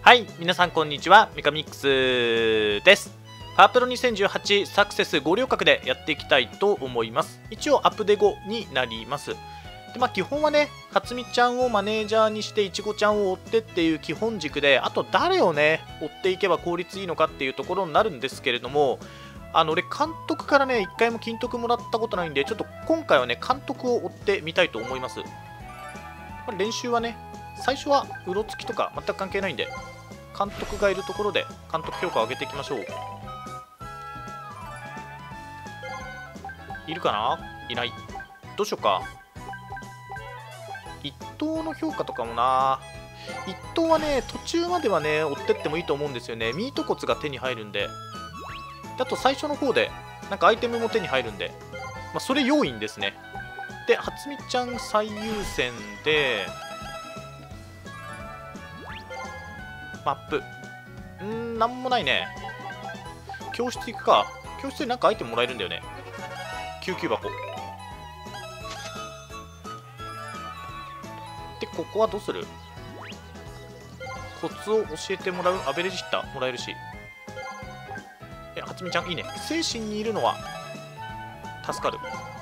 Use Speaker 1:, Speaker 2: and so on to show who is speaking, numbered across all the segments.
Speaker 1: はい、皆さんこんにちは、ミカミックスです。パワープロ2018サクセス5両角でやっていきたいと思います。一応アップデ後になります。で、基本はね、初見ちゃんをマネージャーにしていちごちゃんを追ってっていう基本軸で、あと誰をね、追っていけば効率いいのかっていうところになるんですけれども、俺監督からね、一回も金徳もらったことないんで、ちょっと今回はね、監督を追ってみたいと思います。練習はね、最初はうろつきとか全く関係ないんで、監督がいるところで監督評価を上げていきましょう。いるかな？いない。どうしようか。一等の評価とかもな。一等はね、途中まではね、追ってってもいいと思うんですよね。ミート骨が手に入るんで。あと最初の方で、なんかアイテムも手に入るんで、それ要因ですね。で、初見ちゃん最優先で、マップ。なんもないね。教室行くか。教室でなんかアイテムもらえるんだよね。救急箱。で、ここはどうする？コツを教えてもらう。アベレージヒッターもらえるし。初見ちゃんいいね。精神にいるのは助かる。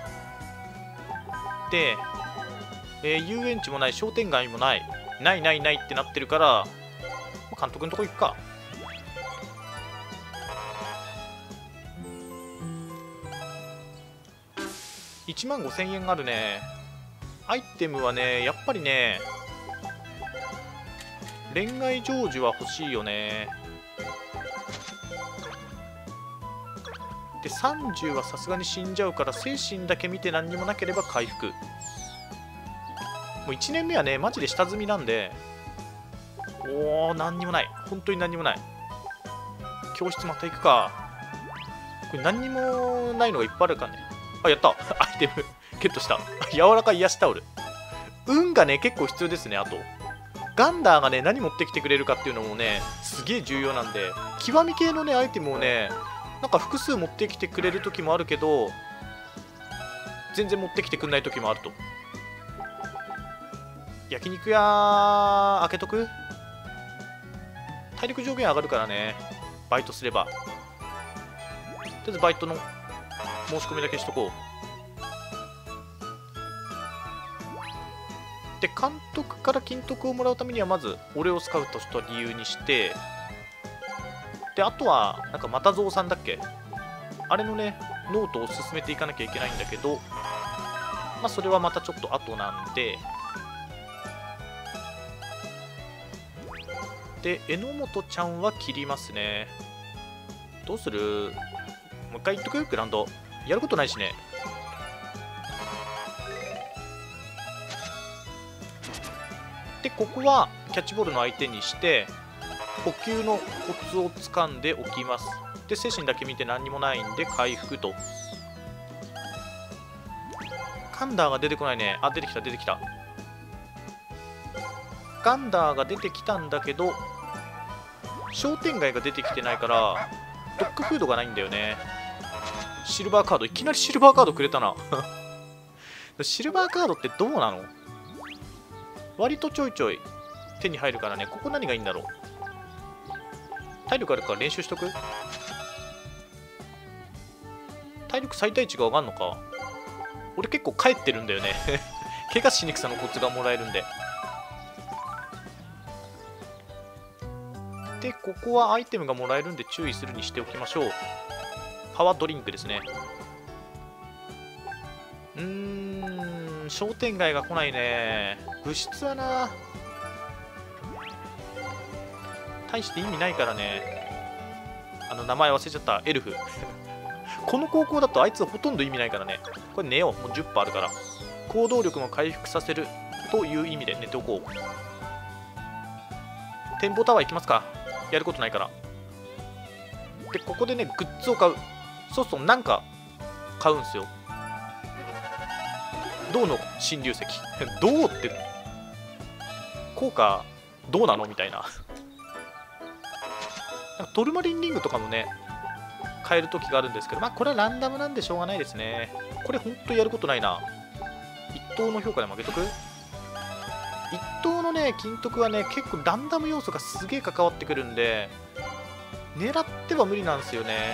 Speaker 1: で、遊園地もない商店街もないないってなってるから、監督のとこ行くか。15,000円あるね。アイテムはね、やっぱりね、恋愛成就は欲しいよね。で、30はさすがに死んじゃうから、精神だけ見て何にもなければ回復。もう1年目はね、マジで下積みなんで、何にもない。本当に何にもない。教室また行くか。これ何にもないのがいっぱいあるからね。やった。アイテムゲットした。柔らかい癒しタオル。運がね、結構必要ですね。あとガンダーがね、何持ってきてくれるかっていうのもね、すげえ重要なんで、極み系のね、アイテムをね、なんか複数持ってきてくれる時もあるけど、全然持ってきてくれない時もあると。焼肉屋開けとく？体力上限上がるからね、バイトすれば。とりあえずバイトの申し込みだけしとこう。で、監督から金徳をもらうためには、まず俺をスカウトした理由にして、で、あとはなんか又蔵さんだっけ、あれのね、ノートを進めていかなきゃいけないんだけど、それはまたちょっと後なんで。で、榎本ちゃんは切りますね。どうする？もう一回言っとく？グラウンドやることないしね。で、ここはキャッチボールの相手にして補給のコツをつかんでおきます。で、精神だけ見て何にもないんで回復と。ガンダーが出てこないね。出てきた出てきた。ガンダーが出てきたんだけど、商店街が出てきてないからドッグフードがないんだよね。シルバーカード、いきなりシルバーカードくれたな。シルバーカードってどうなの？割とちょいちょい手に入るからね。ここ何がいいんだろう。体力あるから練習しとく？体力最大値が上がるのか。俺結構帰ってるんだよね。怪我しにくさのコツがもらえるんで。で、ここはアイテムがもらえるんで注意するにしておきましょう。パワードリンクですね。商店街が来ないね。物質はな、大して意味ないからね。名前忘れちゃった。エルフ。この高校だとあいつほとんど意味ないからね。これ寝よう。もう10%あるから。行動力も回復させるという意味で寝ておこう。展望タワー行きますか。やることないから。で、ここでね、グッズを買う。そうそう、なんか買うんすよ。銅の新流石。銅って効果どうなのみたいな。なんかトルマリンリングとかもね、買える時があるんですけど、これはランダムなんでしょうがないですね。これほんとやることないな。一等の評価で負けとく？一等のね、 ね金徳はね結構ランダム要素がすげえ関わってくるんで狙っては無理なんですよね。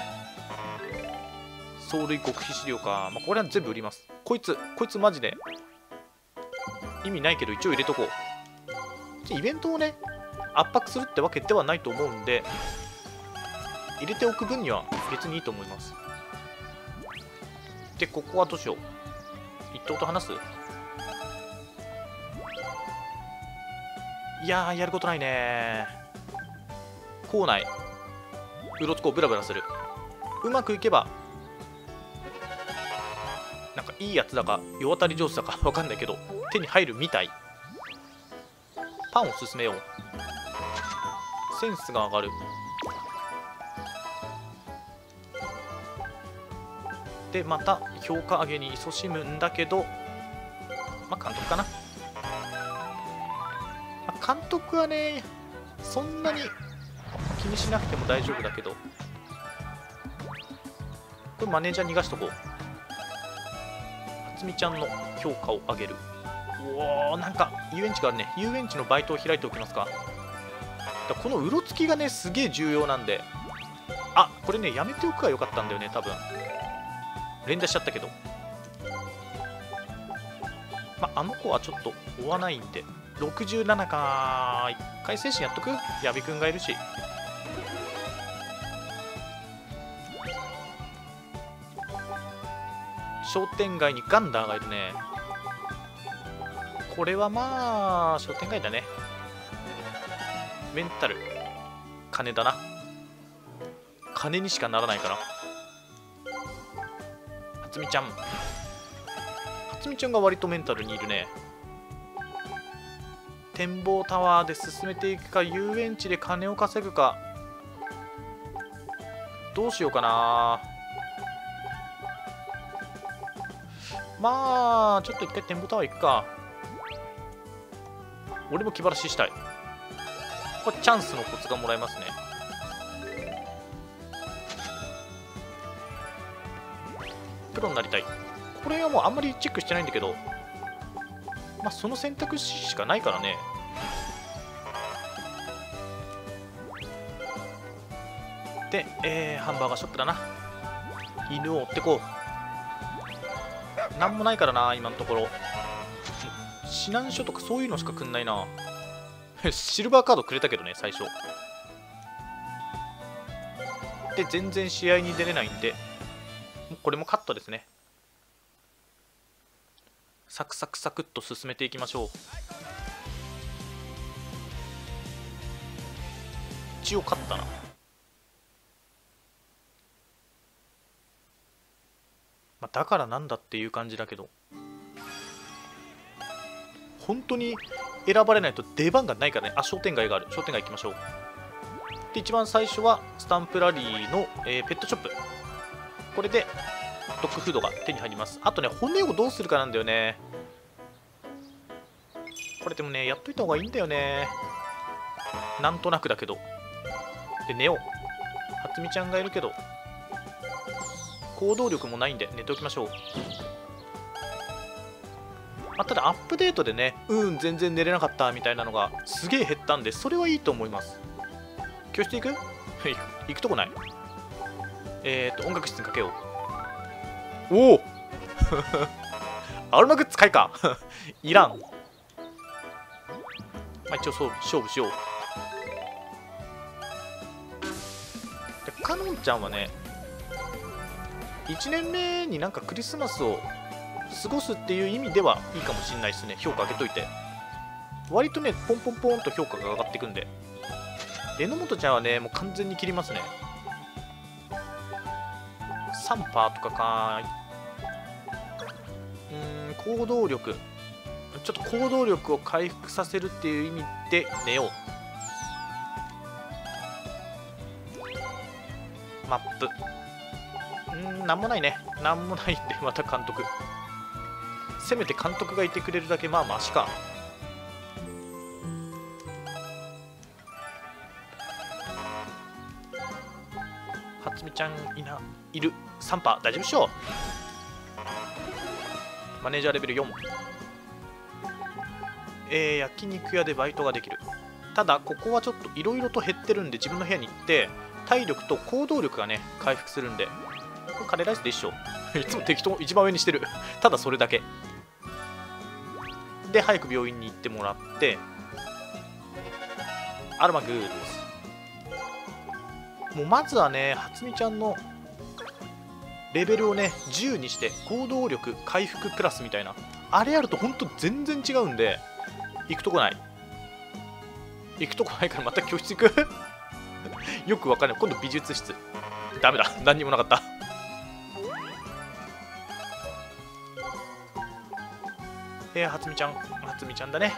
Speaker 1: 藻類極秘資料か、まあ、これは全部売ります。こいつマジで意味ないけど一応入れとこう。イベントをね圧迫するってわけではないと思うんで入れておく分には別にいいと思います。でここはどうしよう。一頭と話す。いやーやることないね。校内うろつこうブラブラする。うまくいけばなんかいいやつだか世渡り上手だか分かんないけど手に入るみたい。パンを進めよう。センスが上がる。でまた評価上げに勤しむんだけど、まあ監督かな。監督はねそんなに気にしなくても大丈夫だけど、これマネージャー逃がしとこう。はつみちゃんの評価を上げる。おお、なんか遊園地があるね。遊園地のバイトを開いておきますか。このうろつきがねすげえ重要なんで、あこれねやめておくがよかったんだよね。多分連打しちゃったけど、まあの子はちょっと追わないんで67か。一回精神やっとく。矢部くんがいるし。商店街にガンダーがいるね。これはまあ商店街だね。メンタル金だな。金にしかならないから。はつみちゃんが割とメンタルにいるね。展望タワーで進めていくか遊園地で金を稼ぐかどうしようかな。まあちょっと一回展望タワー行くか。俺も気晴らししたい。これチャンスのコツがもらえますね。プロになりたい。これはもうあんまりチェックしてないんだけど、まあその選択肢しかないからね。で、ハンバーガーショップだな。犬を追ってこう。なんもないからな今のところ。指南書とかそういうのしかくんないな。シルバーカードくれたけどね最初で。全然試合に出れないんでこれもカットですね。サクサクサクっと進めていきましょう。一応勝ったな。まあ、だからなんだっていう感じだけど、本当に選ばれないと出番がないからね。あ、商店街がある。商店街行きましょう。で一番最初はスタンプラリーの、ペットショップ。これでドッグフードが手に入ります。あとね骨をどうするかなんだよね。これでもねやっといた方がいいんだよね、なんとなくだけど。で寝よう。はつみちゃんがいるけど行動力もないんで寝ておきましょう。ただアップデートでね全然寝れなかったみたいなのがすげえ減ったんで、それはいいと思います。教室行く行くとこない。音楽室にかけよう。おおアルマグッズ買いかいらん。まあ一応勝負しよう。でかのんちゃんはね1年目になんかクリスマスを過ごすっていう意味ではいいかもしれないですね。評価上げといて割とねポンポンポンと評価が上がっていくんで。榎本ちゃんはねもう完全に切りますね。3%とかか。行動力ちょっと行動力を回復させるっていう意味で寝よう。マップなんもないね。なんもないんでまた監督。せめて監督がいてくれるだけまあマシか。はつみちゃんいる。3%大丈夫っしょ。マネージャーレベル4。 焼肉屋でバイトができる。ただここはちょっといろいろと減ってるんで、自分の部屋に行って体力と行動力がね回復するんで、これカレーライスで一緒いつも適当一番上にしてるただそれだけで、早く病院に行ってもらって、アロマグーです。もうまずはね、初美ちゃんのレベルをね10にして行動力回復プラスみたいな、あれやるとほんと全然違うんで、行くとこないからまた教室行くよくわかんない。今度美術室。ダメだ、何にもなかった初美ちゃんだね。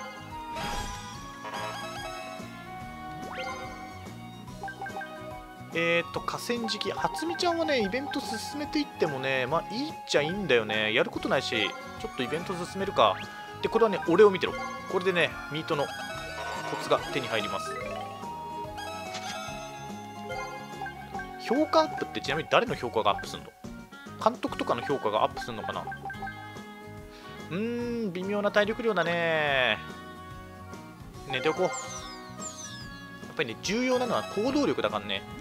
Speaker 1: 河川敷、初美ちゃんはね、イベント進めていってもね、まあいいっちゃいいんだよね。やることないし、ちょっとイベント進めるか。で、これはね、俺を見てろ。これでね、ミートのコツが手に入ります。評価アップってちなみに誰の評価がアップするの？監督とかの評価がアップするのかな？微妙な体力量だね。寝ておこう。やっぱりね、重要なのは行動力だからね。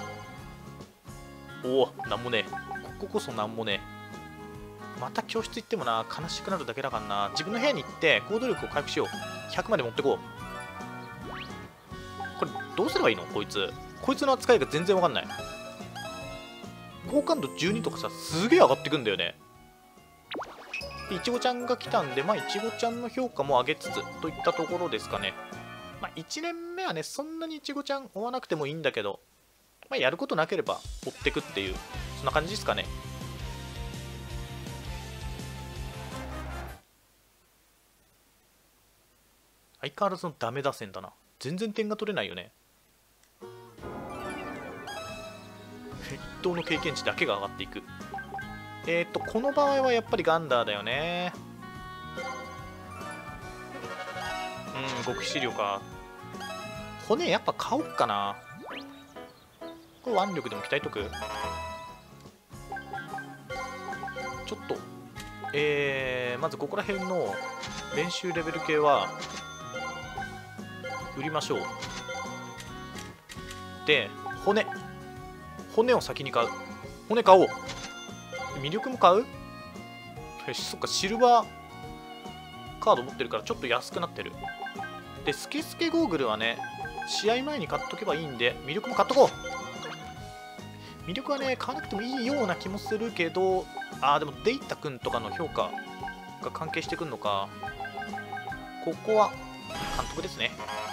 Speaker 1: おお、なんもねえ。こここそなんもねえ。また教室行ってもな、悲しくなるだけだからな。自分の部屋に行って行動力を回復しよう。100まで持ってこう。これどうすればいいの？こいつの扱いが全然わかんない。好感度12とかさ、すげえ上がってくんだよね。いちごちゃんが来たんで、まあいちごちゃんの評価も上げつつといったところですかね。まあ1年目はね、そんなにいちごちゃん追わなくてもいいんだけど、まあ、やることなければ追ってくっていう、そんな感じですかね。相変わらずのダメ打線だな。全然点が取れないよね。一等の経験値だけが上がっていく。この場合はやっぱりガンダーだよね。極視力か。骨やっぱ買おっかな。これ腕力でも鍛えとく。ちょっとまずここら辺の練習レベル系は売りましょう。で、骨を先に買う。骨買おう。魅力も買う？そっか、シルバーカード持ってるからちょっと安くなってる。で、スケスケゴーグルはね、試合前に買っとけばいいんで、魅力も買っとこう。魅力はね、買わなくてもいいような気もするけど、でもデイタ君とかの評価が関係してくるのか。ここは監督ですね。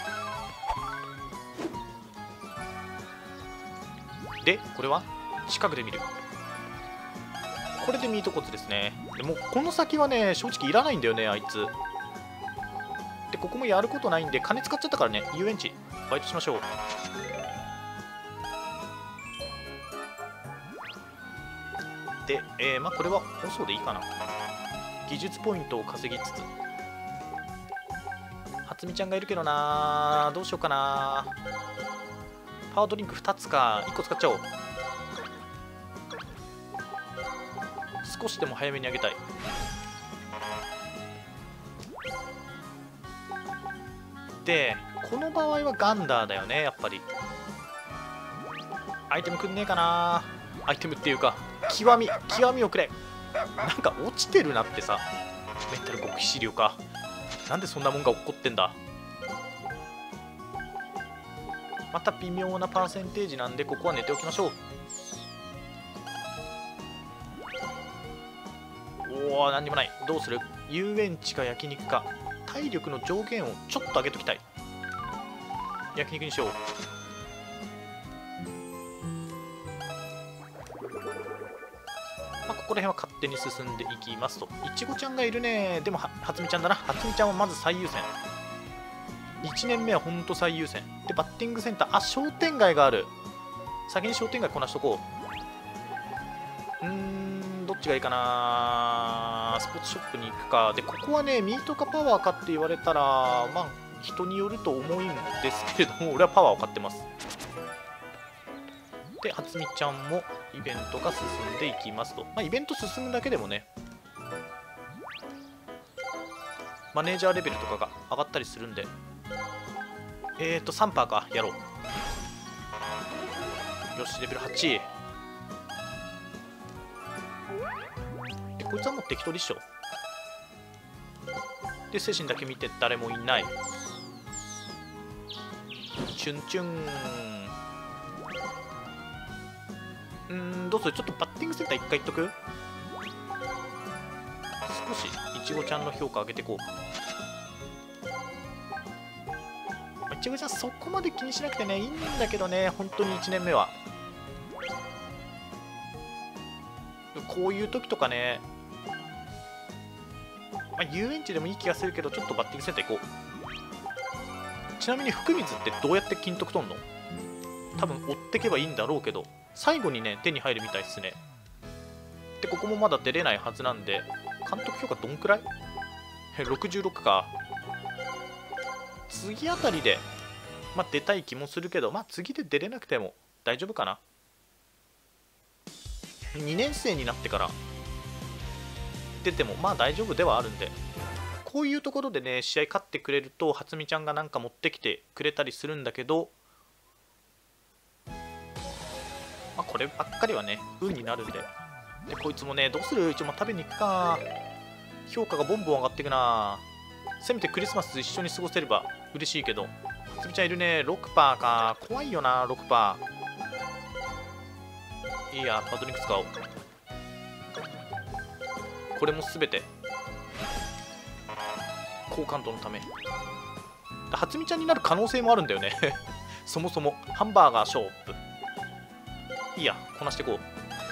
Speaker 1: で、これは近くで見る。これでミートコツですね。でもこの先はね、正直いらないんだよね、あいつ。で、ここもやることないんで、金使っちゃったからね、遊園地バイトしましょう。で、まあこれは遅でいいかな。技術ポイントを稼ぎつつ。初美ちゃんがいるけどな、どうしようかな。パワードリンク2つか。1個使っちゃおう。少しでも早めにあげたい。で、この場合はガンダーだよね、やっぱり。アイテムくんねえかな。アイテムっていうか、極みをくれ。なんか落ちてるなってさ。メンタル極秘資料か。なんでそんなもんが起こってんだ。また微妙なパーセンテージなんで、ここは寝ておきましょう。おお、何にもない。どうする？遊園地か焼肉か。体力の上限をちょっと上げときたい。焼肉にしよう。まあ、ここら辺は勝手に進んでいきますと。いちごちゃんがいるね。でも初美ちゃんだな。初美ちゃんはまず最優先。1年目はほんと最優先。で、バッティングセンター。商店街がある。先に商店街こなしとこう。どっちがいいかな。スポーツショップに行くか。で、ここはね、ミートかパワーかって言われたら、まあ、人によると思うんですけれども、俺はパワーを買ってます。で、初美ちゃんもイベントが進んでいきますと。まあ、イベント進むだけでもね、 マネージャーレベルとかが上がったりするんで、3パーか、やろう。よし、レベル8。で、こいつはもう適当でしょ。で、精神だけ見て誰もいない。チュンチュン。どうする？ちょっとバッティングセンター1回いっとく？少しいちごちゃんの評価上げていこう。いちごちゃんそこまで気にしなくてね、いいんだけどね、本当に1年目は。こういう時とかね、遊園地でもいい気がするけど、ちょっとバッティングセンター行こう。ちなみに福水ってどうやって金徳取んの？多分追ってけばいいんだろうけど、最後にね、手に入るみたいですね。で、ここもまだ出れないはずなんで、監督評価どんくらい？ 66 か。次あたりで、出たい気もするけど、次で出れなくても大丈夫かな。2年生になってから出ても大丈夫ではあるんで、こういうところでね、試合勝ってくれると、初美ちゃんがなんか持ってきてくれたりするんだけど、こればっかりはね、運になるんで。で、こいつもね、どうする？一応食べに行くか。評価がボンボン上がっていくな。せめてクリスマス一緒に過ごせれば嬉しいけど。初美ちゃんいるね。6パーか。怖いよな、6パー。いいや、パドリンク使おう。これもすべて好感度のため。初美ちゃんになる可能性もあるんだよね。そもそもハンバーガーショップ。いいや、こなしていこう。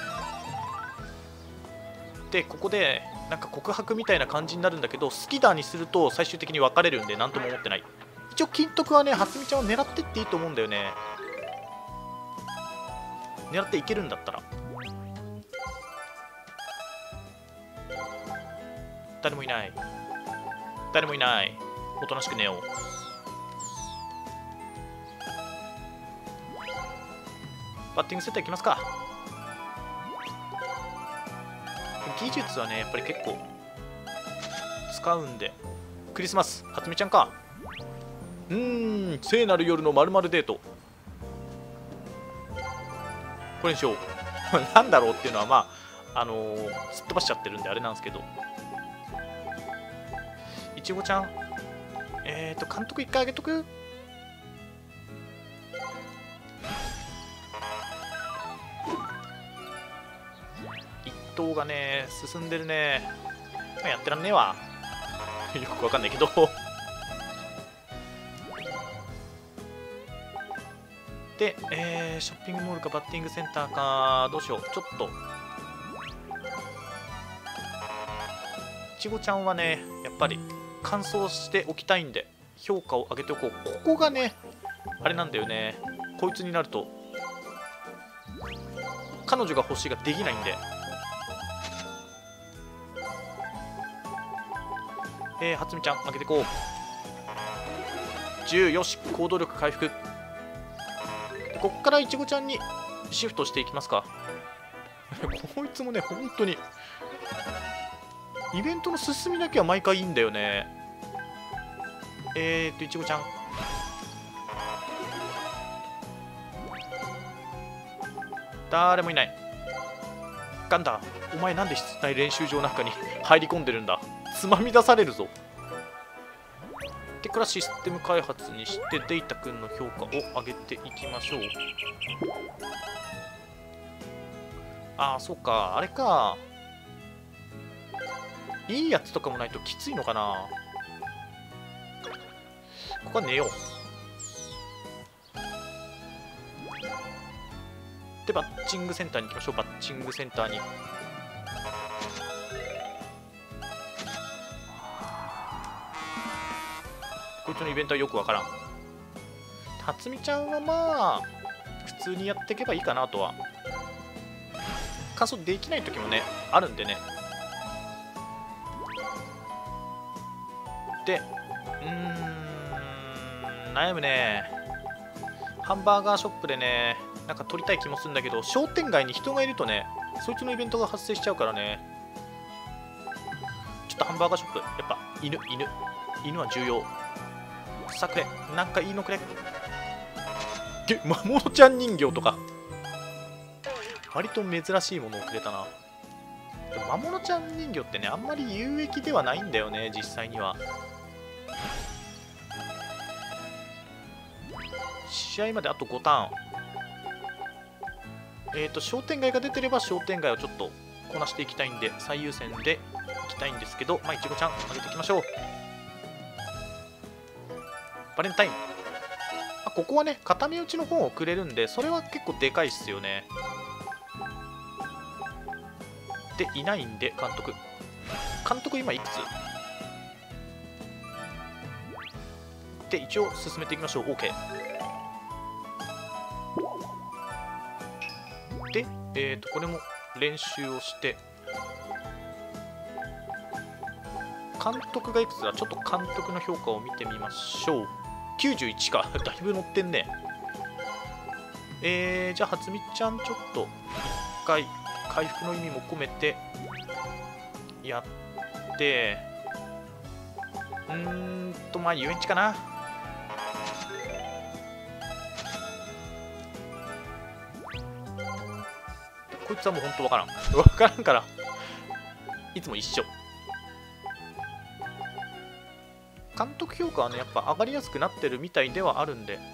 Speaker 1: で、ここでなんか告白みたいな感じになるんだけど、好きだにすると最終的に別れるんで何とも思ってない。一応金徳はね、初美ちゃんを狙ってっていいと思うんだよね。狙っていけるんだったら。誰もいない。誰もいない。おとなしく寝よう。バッティングセッターいきますか。技術はね、やっぱり結構使うんで。クリスマス、初美ちゃんか。聖なる夜の〇〇デート。これにしよう。なんだろうっていうのはすっ飛ばしちゃってるんであれなんですけど。いちごちゃん、監督1回あげとく。一等がね、進んでるね。やってらんねえわ。よくわかんないけど。で、ショッピングモールかバッティングセンターか、どうしよう。ちょっと。いちごちゃんはね、やっぱり乾燥しておきたいんで、評価を上げておこう。ここがね、あれなんだよね。こいつになると、彼女が欲しいができないんで。初美ちゃん、上げていこう。10、よし、行動力回復。こっからいちごちゃんにシフトしていきますか。こいつもね、本当にイベントの進みだけは毎回いいんだよね。いちごちゃん。誰もいない。ガンダー、お前なんで室内練習場なんかに入り込んでるんだ。つまみ出されるぞ。でからシステム開発にしてデイタ君の評価を上げていきましょう。そうか、あれか。いいやつとかもないときついのかな。ここは寝よう。で、バッチングセンターに行きましょう。バッチングセンターに。こいつのイベントはよくわからん。辰巳ちゃんは普通にやっていけばいいかなとは。完走できない時もね、あるんでね。で、悩むね。ハンバーガーショップでね、なんか取りたい気もするんだけど、商店街に人がいるとね、そいつのイベントが発生しちゃうからね。ちょっとハンバーガーショップ。やっぱ犬は重要。さあくれ、なんかいいのくれ。マモノちゃん人形とか割と珍しいものをくれたな。でもマモノちゃん人形ってね、あんまり有益ではないんだよね、実際には。試合まであと5ターン。商店街が出てれば商店街をちょっとこなしていきたいんで、最優先でいきたいんですけど、まあ、いちごちゃん上げていきましょう。バレンタイン。ここはね、固め打ちの本をくれるんで、それは結構でかいっすよね。で、いないんで、監督。監督今いくつで、一応進めていきましょう。OK。で、これも練習をして、監督がいくつだ。ちょっと監督の評価を見てみましょう。91か。だいぶ乗ってんね。じゃあ、初見ちゃん、ちょっと一回、回復の意味も込めて、やって、まあ、遊園地かな。こいつはもう本当わからん。わからんから、いつも一緒。監督評価はね、やっぱ上がりやすくなってるみたいではあるんで。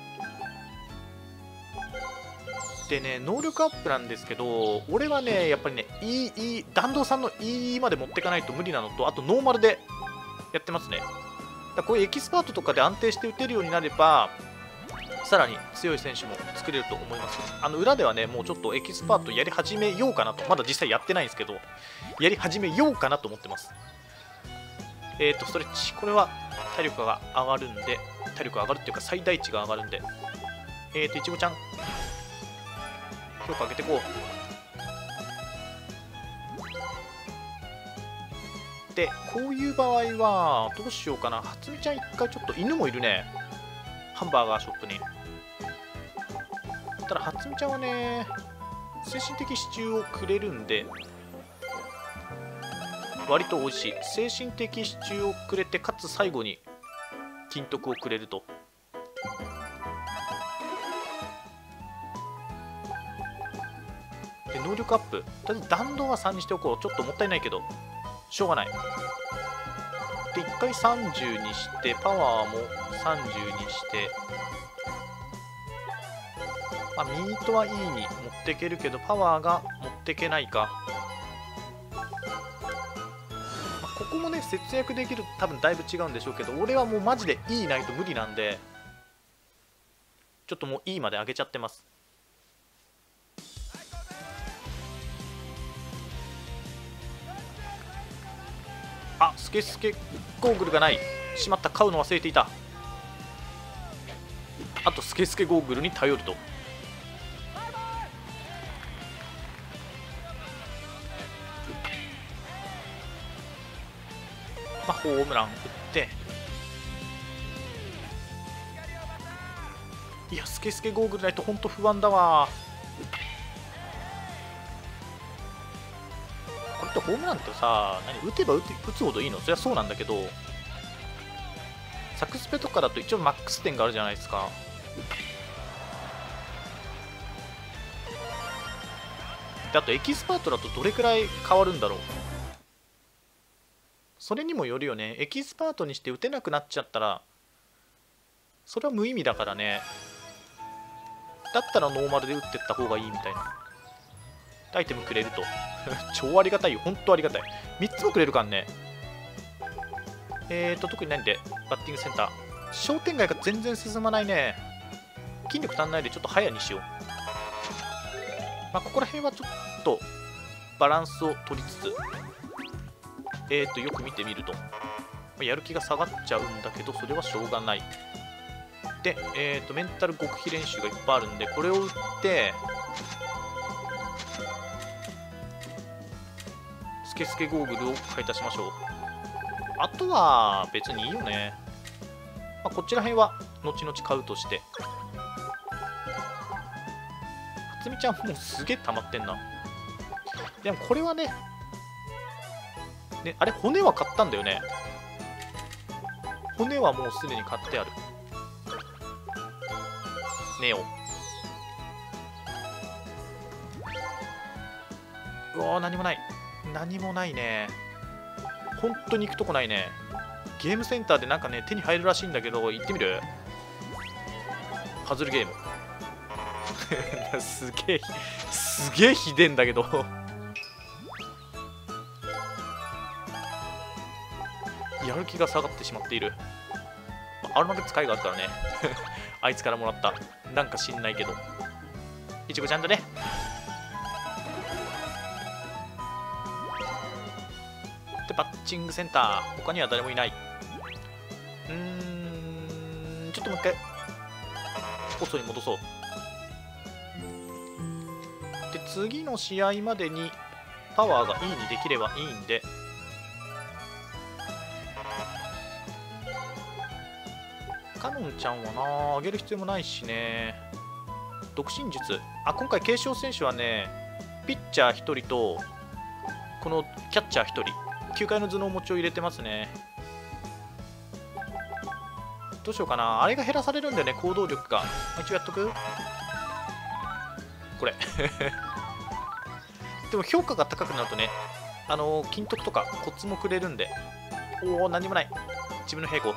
Speaker 1: でね、能力アップなんですけど、俺はね、やっぱりね、弾道さんの E まで持ってかないと無理なのと、あとノーマルでやってますね。だからこういうエキスパートとかで安定して打てるようになれば、さらに強い選手も作れると思います。裏ではね、もうちょっとエキスパートやり始めようかなと、まだ実際やってないんですけど、やり始めようかなと思ってます。ストレッチ。これは体力が上がるんで、体力が上がるっていうか最大値が上がるんで、いちごちゃん、評価上げていこう。で、こういう場合は、どうしようかな。初見ちゃん一回ちょっと、犬もいるね。ハンバーガーショップに。ただ、初見ちゃんはね、精神的支柱をくれるんで、割と美味しい。精神的支柱をくれて、かつ最後に金徳をくれると。で、能力アップ。とりあえず弾道は3にしておこう。ちょっともったいないけど、しょうがない。で、1回30にして、パワーも30にして、まあ、ミートはいいに持っていけるけど、パワーが持っていけないか。ここもね、節約できると多分だいぶ違うんでしょうけど、俺はもうマジで E ないと無理なんで、ちょっともう E まで上げちゃってます。あ、スケスケゴーグルがない。しまった、買うの忘れていた。あとスケスケゴーグルに頼ると。まあ、ホームラン打って、いや、スケスケゴーグルないと本当不安だわ。これってホームランってさ、打てば打つほどいいの？そりゃそうなんだけど、サクスペとかだと一応マックス点があるじゃないですか。で、あとエキスパートだとどれくらい変わるんだろう。それにもよるよね。エキスパートにして打てなくなっちゃったら、それは無意味だからね。だったらノーマルで打ってった方がいいみたいな。アイテムくれると。超ありがたいよ。ほんとありがたい。3つもくれるからね。特にないんで、バッティングセンター。商店街が全然進まないね。筋力足んないでちょっと早にしよう。まあ、ここら辺はちょっとバランスを取りつつ、よく見てみると、やる気が下がっちゃうんだけど、それはしょうがない。で、メンタル極秘練習がいっぱいあるんで、これを打って、スケスケゴーグルを買い足しましょう。あとは別にいいよね。まあ、こっちら辺は後々買うとして。初見ちゃんもうすげえ溜まってんな。でもこれはね、 ね、あれ骨は買ったんだよね。骨はもうすでに買ってある。ネオ。うわー、何もない。何もないね。本当に行くとこないね。ゲームセンターでなんかね、手に入るらしいんだけど、行ってみる？パズルゲーム。すげえひでんだけど。やる気が下がってしまっている。アルマゲ使いがあるからね。あいつからもらった。なんか知んないけど。いちごちゃんだね。で、バッチングセンター。他には誰もいない。ちょっともう一回、ポストに戻そう。で、次の試合までにパワーがいいにできればいいんで、カノンちゃんはな、上げる必要もないしね。独身術。今回継承選手はね、ピッチャー1人と、このキャッチャー1人、球界の頭脳持ちを入れてますね。どうしようかな。あれが減らされるんだよね、行動力が。一応やっとく？これ。でも評価が高くなるとね、金徳とかコツもくれるんで。おお、何もない。自分の平行。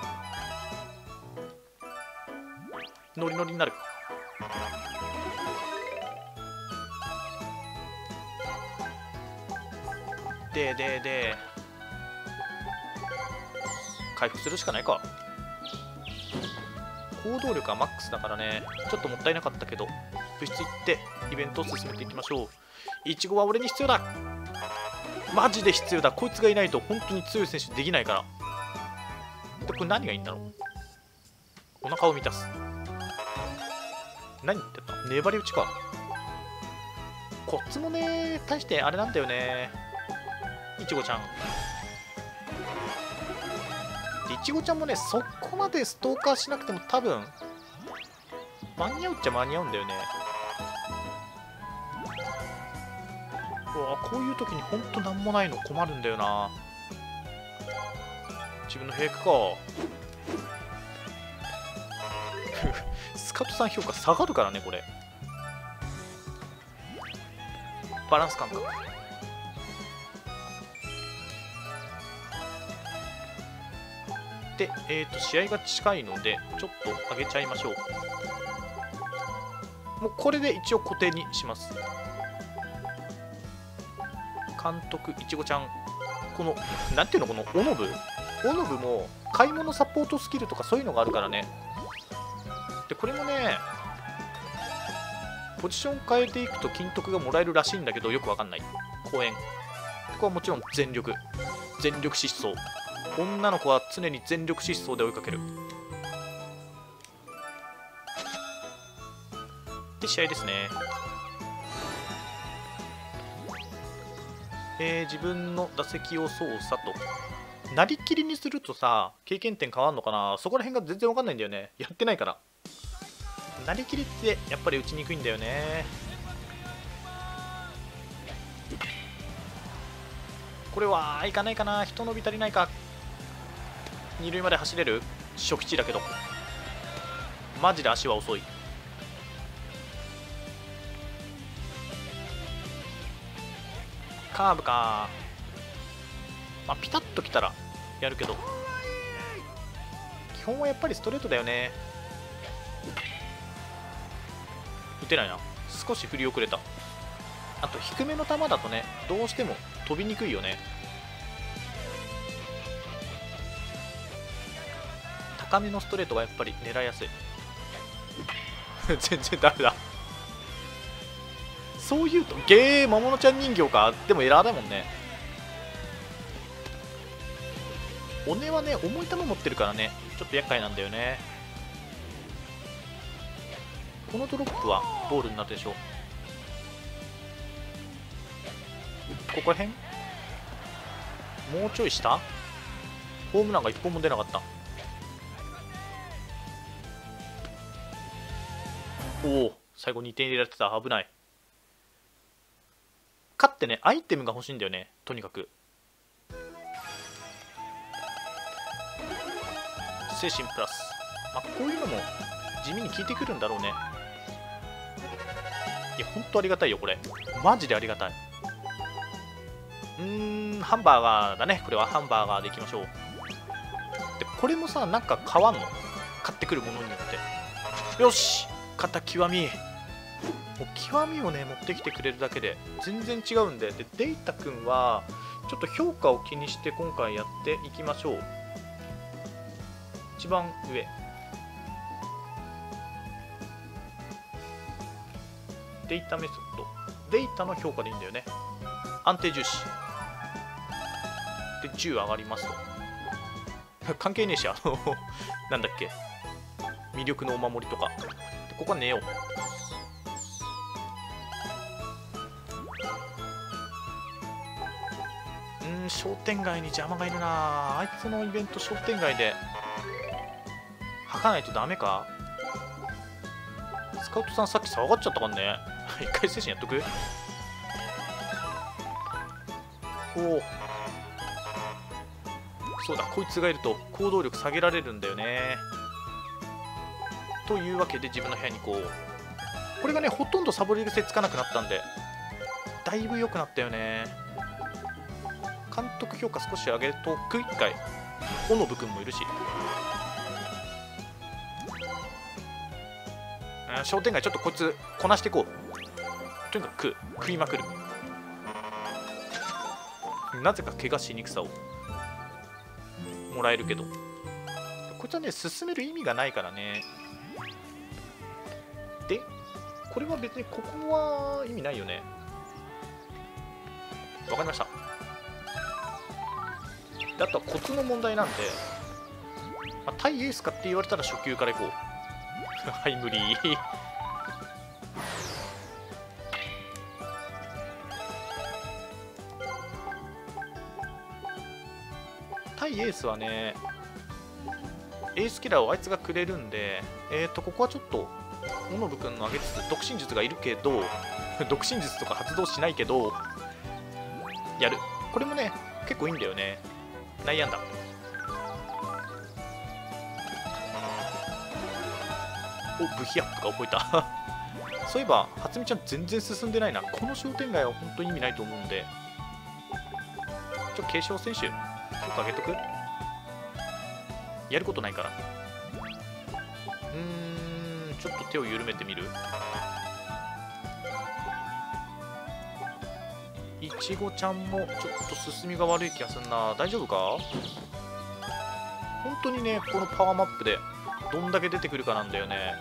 Speaker 1: ノリノリになる。で回復するしかないか。行動力はマックスだからね、ちょっともったいなかったけど、部室行ってイベントを進めていきましょう。イチゴは俺に必要だ。マジで必要だ。こいつがいないと本当に強い選手できないから。で、これ何がいいんだろう。お腹を満たす。何言ってた？粘り打ちか。こっちもね、大してあれなんだよね。いちごちゃん。いちごちゃんもね、そこまでストーカーしなくても多分、間に合うっちゃ間に合うんだよね。うわ、こういう時にほんとなんもないの困るんだよな。自分の平気か。スカットさん評価下がるからね、これ。バランス感覚。で、試合が近いので、ちょっと上げちゃいましょう。もうこれで一応固定にします。監督、いちごちゃん。この、なんていうの、このオノブ。オノブも買い物サポートスキルとかそういうのがあるからね。で、これもね、ポジション変えていくと金徳がもらえるらしいんだけど、よくわかんない。公園。ここはもちろん全力疾走。女の子は常に全力疾走で追いかける。で、試合ですね。自分の打席を操作と。なりきりにするとさ、経験点変わんのかな。そこら辺が全然わかんないんだよね。やってないから。なりきりってやっぱり打ちにくいんだよね。これはいかないかな。人伸び足りないか。二塁まで走れる？初期値だけど。マジで足は遅い。カーブか。まあ、ピタッときたらやるけど。基本はやっぱりストレートだよね。打てないな。少し振り遅れた。あと低めの球だとね、どうしても飛びにくいよね。高めのストレートがやっぱり狙いやすい。全然ダメだ。そういうとゲー桃のちゃん人形か。でもエラーだもんね。おねはね、重い球持ってるからね、ちょっと厄介なんだよね。このドロップはボールになるでしょう。ここら辺もうちょい下。ホームランが1本も出なかった。おお、最後2点入れられてた。危ない。勝ってね、アイテムが欲しいんだよね、とにかく。 精神プラス、まあ、こういうのも地味に効いてくるんだろうね。いやほんとありがたいよこれ、マジでありがたい。ハンバーガーだね。これはハンバーガーでいきましょう。でこれもさ、なんか変わんの、買ってくるものによって。よし、肩極み、もう極みをね持ってきてくれるだけで全然違うんで。でデイタくんはちょっと評価を気にして今回やっていきましょう。一番上、データメソッド、データの評価でいいんだよね。安定重視で10上がりますと。関係ねえし、なんだっけ、魅力のお守りとか。でここは寝よう。商店街に邪魔がいるな。あいつのイベント商店街で吐かないとダメか。スカウトさんさっき騒がっちゃったからね。一回精神やっとく。おお、そうだ、こいつがいると行動力下げられるんだよね。というわけで自分の部屋に行こう。これがねほとんどサボり癖つかなくなったんでだいぶ良くなったよね。監督評価少し上げとく。1回オノブ君もいるし、商店街ちょっとこいつこなしていこう。とにかく食いまくる。なぜか怪我しにくさをもらえるけど、こいつはね進める意味がないからね。でこれは別にここは意味ないよね。わかりました。であとはコツの問題なんで、まあ、対エースかって言われたら初級からいこう。はい無理。対エースはねエースキラーをあいつがくれるんで、ここはちょっとモノブ君の上げつつ独身術がいるけど独身術とか発動しないけどやる。これもね結構いいんだよね。悩んだ。おブヒアップが覚えた。そういえば初美ちゃん全然進んでないな。この商店街は本当に意味ないと思うんで、継承選手ちょっと上げとく。やることないから。ちょっと手を緩めてみる。いちごちゃんもちょっと進みが悪い気がするな。大丈夫か。本当にねこのパワーマップでどんだけ出てくるかなんだよね。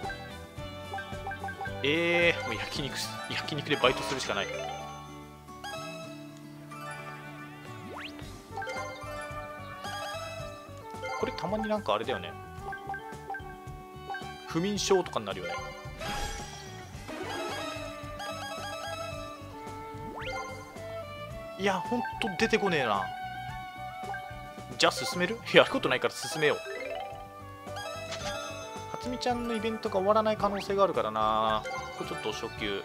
Speaker 1: もう焼肉でバイトするしかない。これたまになんかあれだよね、不眠症とかになるよね。いやほんと出てこねえな。じゃあ進める。やることないから進めよう。初美ちゃんのイベントが終わらない可能性があるからな。これちょっと初級。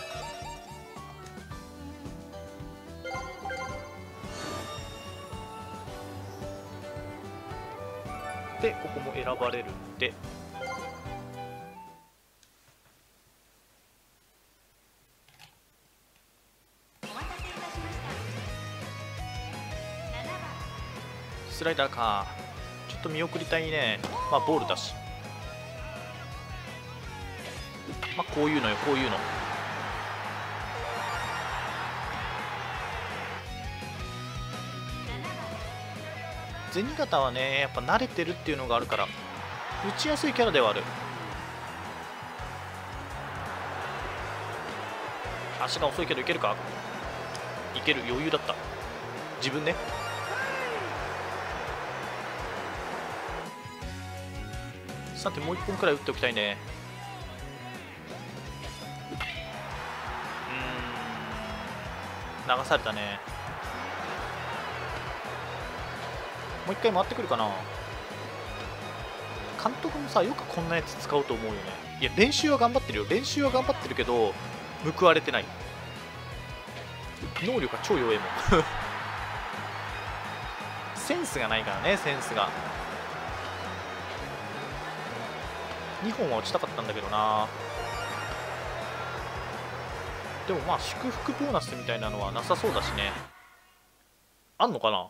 Speaker 1: でここも選ばれるんで、スライダーか。ちょっと見送りたいね。まあボールだし、まあこういうのよ、こういうの。銭形はねやっぱ慣れてるっていうのがあるから打ちやすいキャラではある。足が遅いけどいけるか。いける、余裕だった。自分ね。さてもう1本くらい打っておきたいね。流されたね。もう一回回ってくるかな。監督もさよくこんなやつ使うと思うよね。いや練習は頑張ってるよ、練習は頑張ってるけど報われてない。能力が超弱いもん。センスがないからね、センスが。 2本は落ちたかったんだけどな。でもまあ祝福ボーナスみたいなのはなさそうだしね。あんのかな。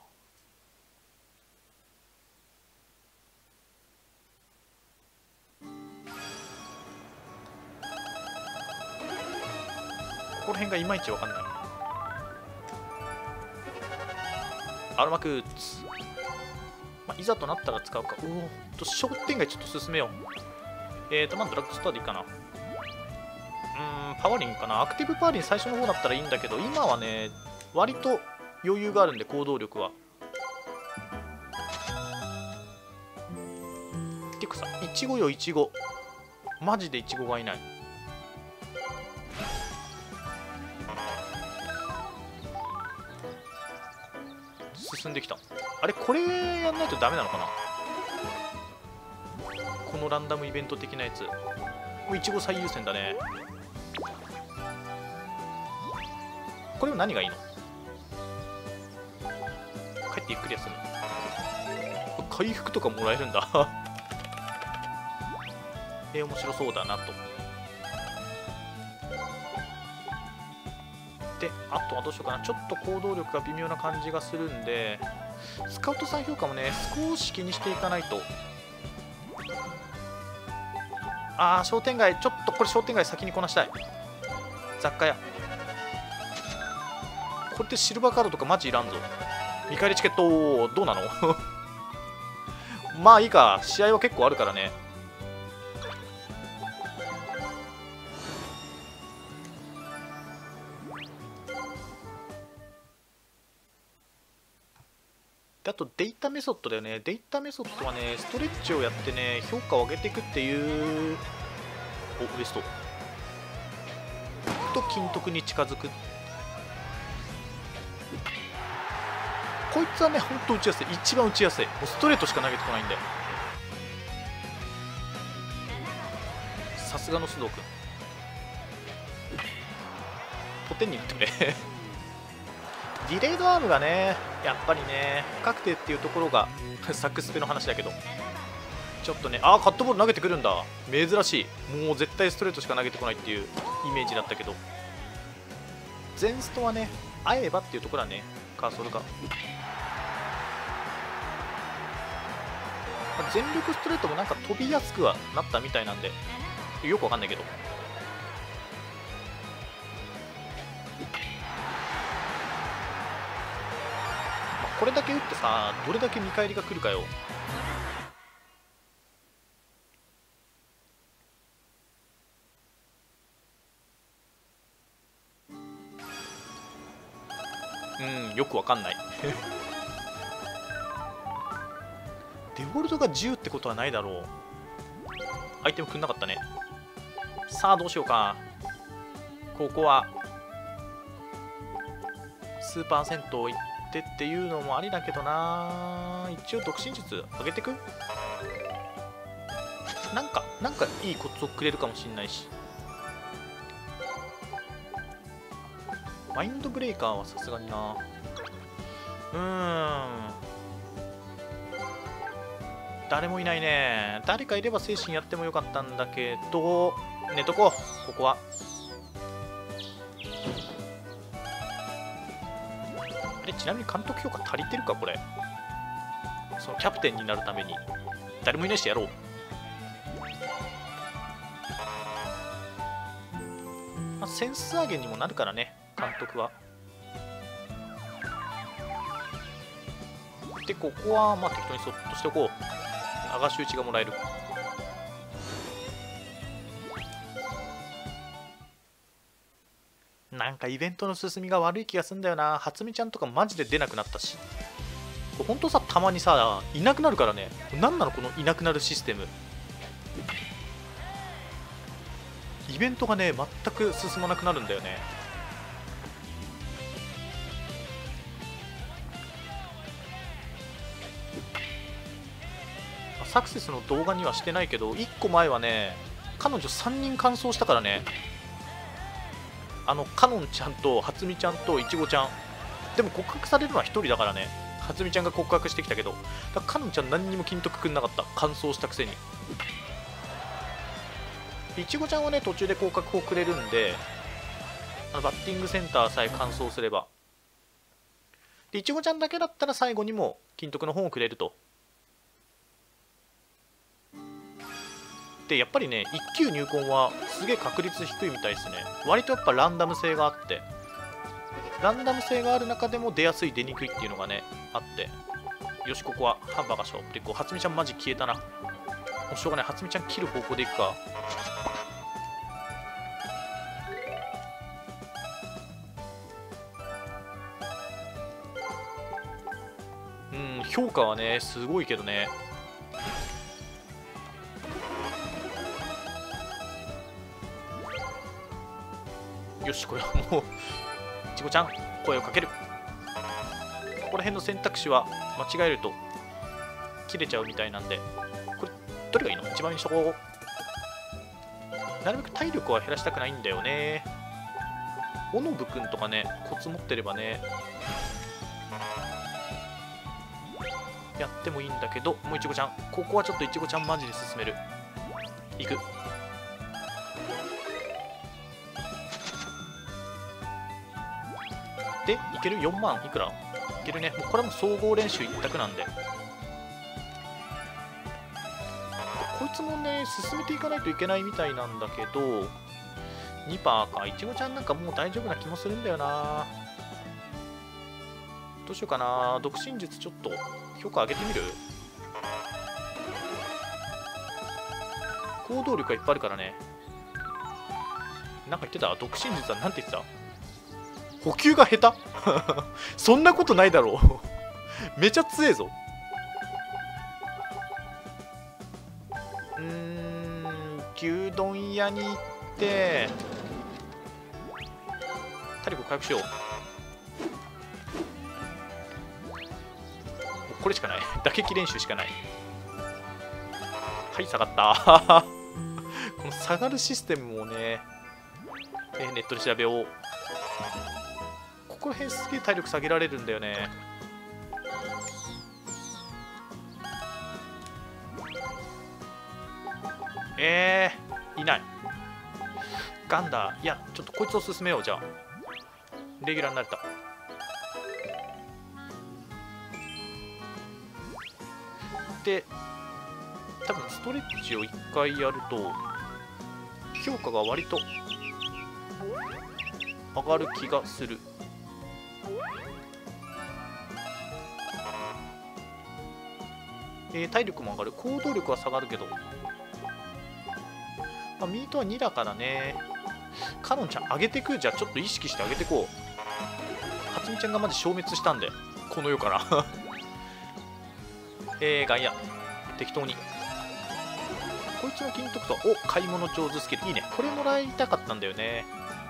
Speaker 1: ここら辺がいまいちわかんない。アロマクーツ、まあ、いざとなったら使うか。おおと商店街ちょっと進めよう。まあドラッグストアでいいかな。パワーリンかな。アクティブパワーリン最初の方だったらいいんだけど、今はね割と余裕があるんで、行動力は。てかさ、イチゴよイチゴ、マジでイチゴがいない。進んできた。あれこれやんないとダメなのかな、このランダムイベント的なやつ。もうイチゴ最優先だね。これは何がいいの。帰ってゆっくり休む。回復とかもらえるんだ面白そうだなと。で、あとはどうしようかな。ちょっと行動力が微妙な感じがするんで、スカウトさん評価もね少し気にしていかないと。商店街、ちょっとこれ商店街先にこなしたい。雑貨屋、これってシルバーカードとかマジいらんぞ。見返りチケットどうなのまあいいか、試合は結構あるからね。で、あとデータメソッドだよね。データメソッドはね、ストレッチをやってね、評価を上げていくっていう。お、ウエストと金徳に近づく。こいつはね、ほんと打ちやすい。一番打ちやすい。もうストレートしか投げてこないんで。さすがの須藤君。ポテンに打ってくれディレイドアームがね、やっぱりね、不確定っていうところがサックスペの話だけど、ちょっとね、カットボール投げてくるんだ。珍しい。もう絶対ストレートしか投げてこないっていうイメージだったけど、ゼンストはね、会えばっていうところはね、カーソルが。全力ストレートもなんか飛びやすくはなったみたいなんで、よくわかんないけど。これだけ打ってさ、どれだけ見返りが来るかよ。よくわかんないデフォルトが10ってことはないだろう。アイテムくんなかったね。さあどうしようか。ここはスーパー銭湯行ってっていうのもありだけどな。一応独身術上げてく。なんかいいコツをくれるかもしんないし。マインドブレイカーはさすがにな。誰もいないね。誰かいれば精神やってもよかったんだけど、寝とこう。ここはあれ、ちなみに監督評価足りてるかこれ。そのキャプテンになるために。誰もいないしやろう。まあ、センス上げにもなるからね、監督は。で、ここはまあ適当にそっとしておこう。流し打ちがもらえる。なんかイベントの進みが悪い気がすんだよな。初見ちゃんとかマジで出なくなったし。ほんとさ、たまにさ、いなくなるからね。なんなのこのいなくなるシステム。イベントがね、全く進まなくなるんだよね。サクセスの動画にはしてないけど、1個前はね、彼女3人完走したからね。かのんちゃんと初見ちゃんといちごちゃん。でも告白されるのは1人だからね。初見ちゃんが告白してきたけど、かのんちゃん何にも金徳くんなかった。完走したくせに。 いちごちゃんはね途中で広角をくれるんで、バッティングセンターさえ完走すれば。でいちごちゃんだけだったら最後にも金徳の本をくれると。でやっぱりね1級入魂はすげえ確率低いみたいですね。割とやっぱランダム性があって、ランダム性がある中でも出やすい出にくいっていうのがねあって、よしここはハンバーガーショップでこう初見ちゃんマジ消えたな。もうしょうがない、初見ちゃん切る方向でいくか。評価はねすごいけどね。よしこれはもういちごちゃん声をかける。ここら辺の選択肢は間違えると切れちゃうみたいなんで、これどれがいいの？一番にしとこう。なるべく体力は減らしたくないんだよね。オノブくんとかねコツ持ってればねやってもいいんだけど、もういちごちゃんここはちょっといちごちゃんマジで進める。いく。でいける。4万いくらいけるね。もうこれも総合練習一択なんで、こいつもね進めていかないといけないみたいなんだけど、2%か。いちごちゃんなんかもう大丈夫な気もするんだよな。どうしようかな。独身術ちょっと評価上げてみる。行動力がいっぱいあるからね。なんか言ってた？独身術はなんて言ってた？補給が下手そんなことないだろうめちゃ強えぞ。牛丼屋に行って体力回復しよう。これしかない打撃練習しかない。はい下がったこの下がるシステムもね、ネットで調べよう。ここら辺すげえ体力下げられるんだよね。いない。ガンダー、いやちょっとこいつを進めよう。じゃあレギュラーになれた。で多分ストレッチを1回やると評価が割と上がる気がする。体力も上がる。行動力は下がるけど、ミートは2だからね。カノンちゃん上げてく。じゃあちょっと意識して上げてこう。初見ちゃんがマジ消滅したんでこの世から外野適当に。こいつの金徳とお買い物上手スキルいいね。これもらいたかったんだよね。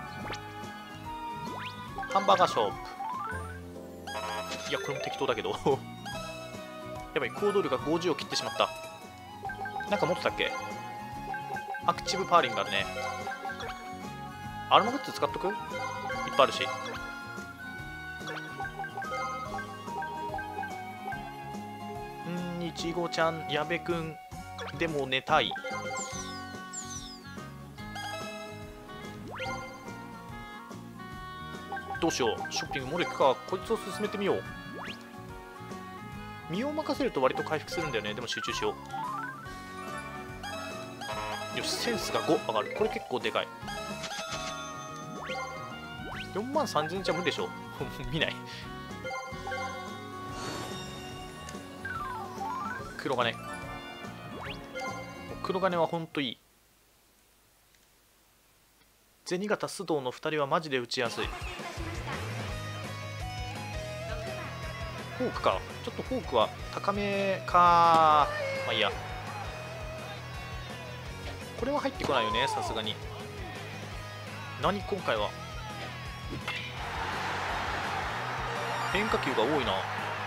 Speaker 1: ハンバーガーショップ。いやこれも適当だけどやばい、行動力が50を切ってしまった。なんか持ってたっけ？アクティブパーリングあるね。アルマグッズ使っとく？いっぱいあるし。いちごちゃん、矢部くんでも寝たい。どうしよう。ショッピングモール行くか。こいつを進めてみよう。身を任せると割と回復するんだよね。でも集中しよう。よし、センスが5上がる。これ結構でかい。4万3000じゃ無理でしょ見ない黒金。黒金はほんといい。銭形須藤の2人はマジで打ちやすい。フォークか。ちょっとフォークは高めか。まあいいや。これは入ってこないよね、さすがに。何今回は変化球が多いな。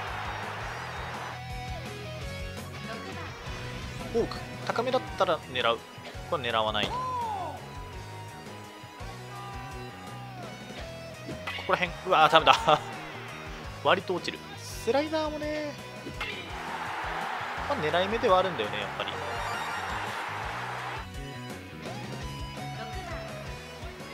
Speaker 1: フォーク高めだったら狙う。これ狙わない。ここら辺、うわーダメだ割と落ちる。スライダーもね、狙い目ではあるんだよね、やっぱり。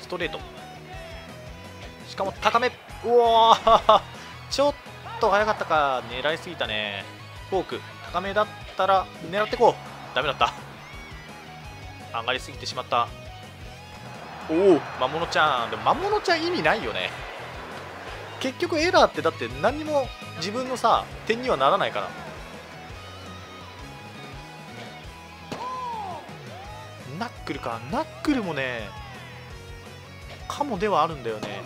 Speaker 1: トレート、しかも高め。うおーちょっと早かったか、狙いすぎたね。フォーク高めだったら狙ってこう。ダメだった、上がりすぎてしまった。おお魔物ちゃん。でも魔物ちゃん意味ないよね、結局エラーってだって何にも自分のさ点にはならないから。ナックルか、ナックルもねカモではあるんだよね。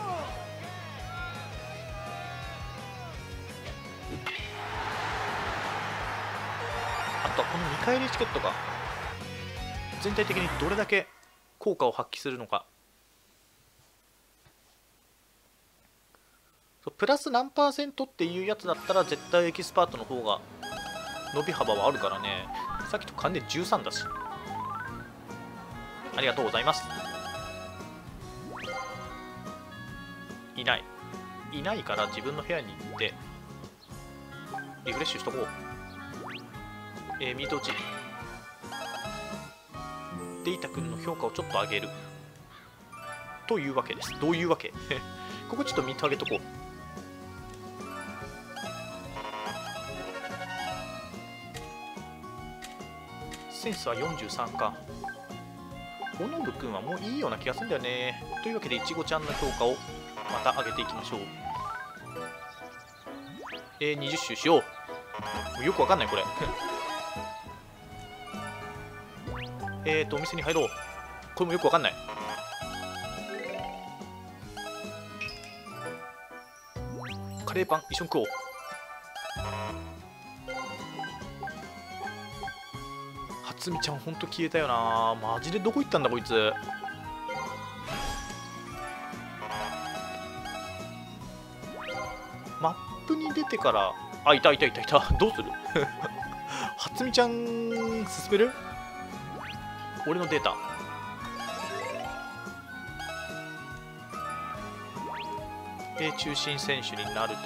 Speaker 1: あとはこの見返りチケットが全体的にどれだけ効果を発揮するのか。プラス何パーセントっていうやつだったら絶対エキスパートの方が伸び幅はあるからね。さっきと完全13だし。ありがとうございます。いないいないから自分の部屋に行ってリフレッシュしとこう。ミート打ちデイタ君の評価をちょっと上げるというわけです。どういうわけここちょっと見てあげとこう。センスは43か。小信君はもういいような気がするんだよね。というわけでいちごちゃんの評価をまた上げていきましょう。20周しよう。よくわかんないこれお店に入ろう。これもよくわかんない。カレーパン一緒に食おう。初見ちゃんほんと消えたよな。マジでどこ行ったんだこいつ。マップに出てから、あ、いたいたいたいたどうする初見ちゃん進める？俺のデータ中心選手になると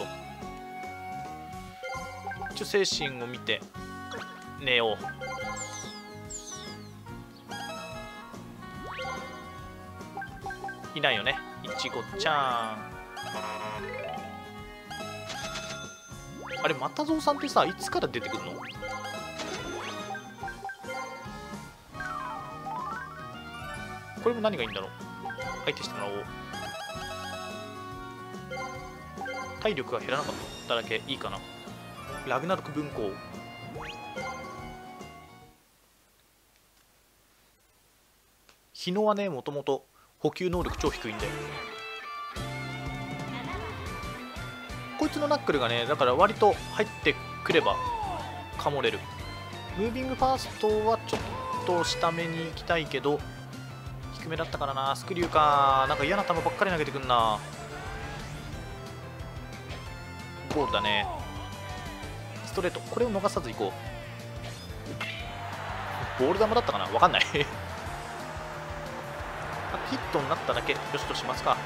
Speaker 1: 一応精神を見て寝よう。いないよね、いちごちゃん。あれまたぞうさんってさいつから出てくるの？これも何がいいんだろう。相手してもらおう。体力が減らなかっただけいいかな。ラグナロク分校。日野はねもともと補給能力超低いんで、こいつのナックルがねだから割と入ってくればかもれる。ムービングファーストはちょっと下目に行きたいけど低めだったからな。スクリューか、なんか嫌な球ばっかり投げてくんな。ボールだね。ストレートこれを逃さずいこう。ボール球だったかな、わかんないヒットになっただけよしとしますか。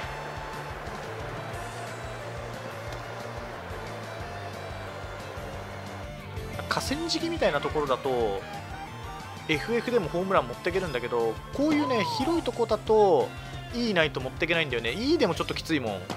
Speaker 1: 河川敷みたいなところだと FF でもホームラン持っていけるんだけど、こういうね広いとこだと E ないと持っていけないんだよね。 E でもちょっときついもん。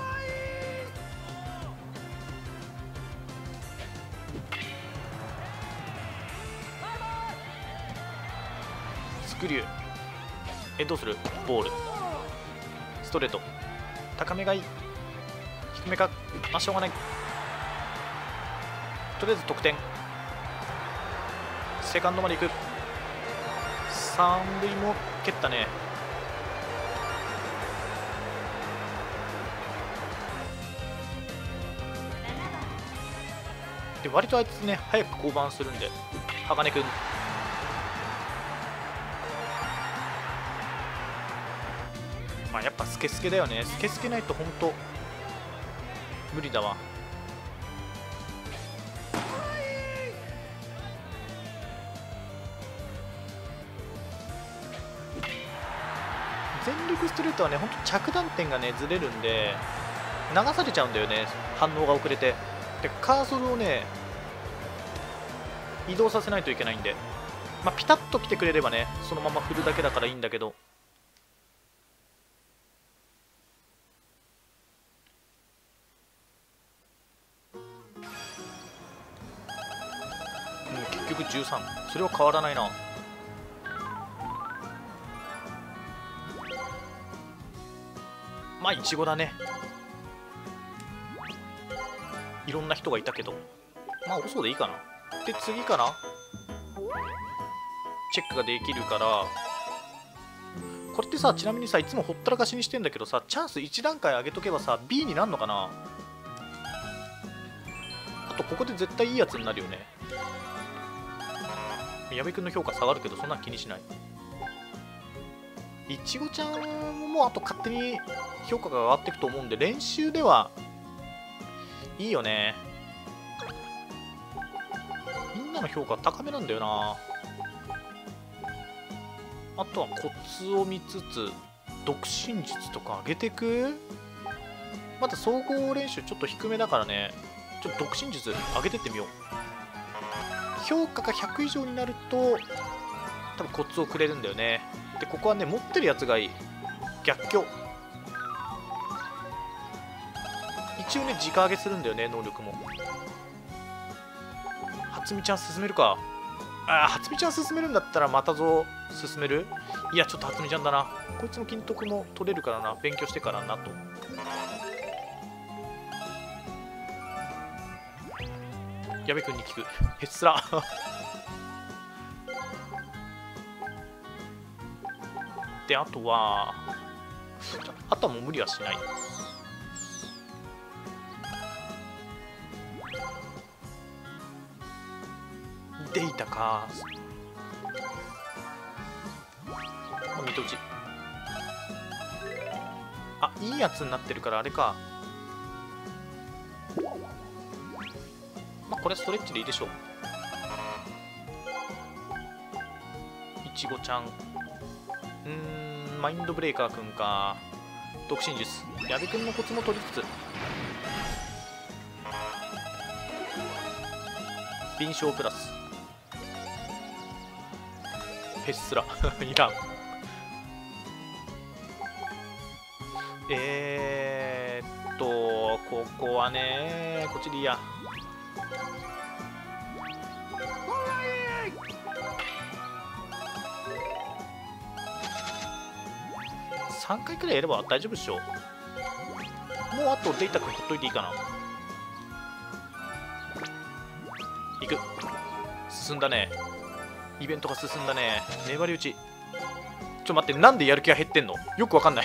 Speaker 1: スクリューどうする？ボールストレート高めがいい低めか、まあしょうがない。とりあえず得点。セカンドまで行く。三塁も蹴ったね。で割とあいつね早く降板するんで、鋼くんまあやっぱスケスケだよね。スケスケないと本当無理だわ。全力ストレートはね、ほんと着弾点がね、ずれるんで、流されちゃうんだよね、反応が遅れて。で、カーソルをね、移動させないといけないんで、まあ、ピタッと来てくれればね、そのまま振るだけだからいいんだけど、 13、それは変わらないな。まあイチゴだね。いろんな人がいたけど、まあオソでいいかな。で次かな、チェックができるから。これってさ、ちなみにさ、いつもほったらかしにしてんだけどさ、チャンス1段階上げとけばさ B になるのかな。あとここで絶対いいやつになるよね。矢部君の評価下がるけどそんな気にしない。いちごちゃんもあと勝手に評価が上がっていくと思うんで、練習ではいいよね。みんなの評価高めなんだよな。あとはコツを見つつ独身術とか上げてく。また総合練習ちょっと低めだからね、ちょっと独身術上げてってみよう。評価が100以上になると多分コツをくれるんだよね。でここはね、持ってるやつがいい。逆境一応ね直上げするんだよね、能力も。初見ちゃん進めるか。初見ちゃん進めるんだったらまたぞ進める。いやちょっと初見ちゃんだな。こいつの金徳も取れるからな、勉強してからなと。矢部君に聞く。へっすらであとはもう無理はしない。データか。見とじ。いいやつになってるからあれか。まあこれストレッチでいいでしょう。いちごちゃん、マインドブレーカーくんか。独身術、矢部くんのコツも取りつつ、敏捷プラスへっすらいらん。ここはね、こっちでいいや。3回くらいやれば大丈夫っしょ。もうあとデータ君ほっといていいかな。いく。進んだね。イベントが進んだね。粘り打ち。待って、なんでやる気が減ってんのよくわかんない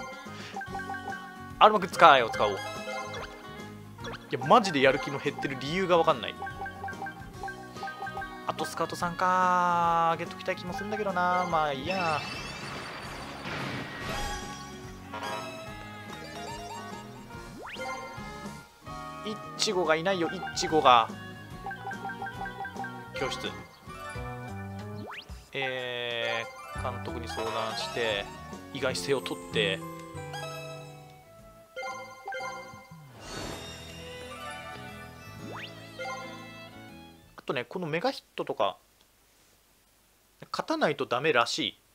Speaker 1: アルマク使おう。いやマジでやる気の減ってる理由がわかんない。あとスカウトさんか、あげときたい気もするんだけどな。まあいいや。いちごがいないよ、いちごが。教室、監督に相談して意外性を取って、あとね、このメガヒットとか勝たないとダメらしい。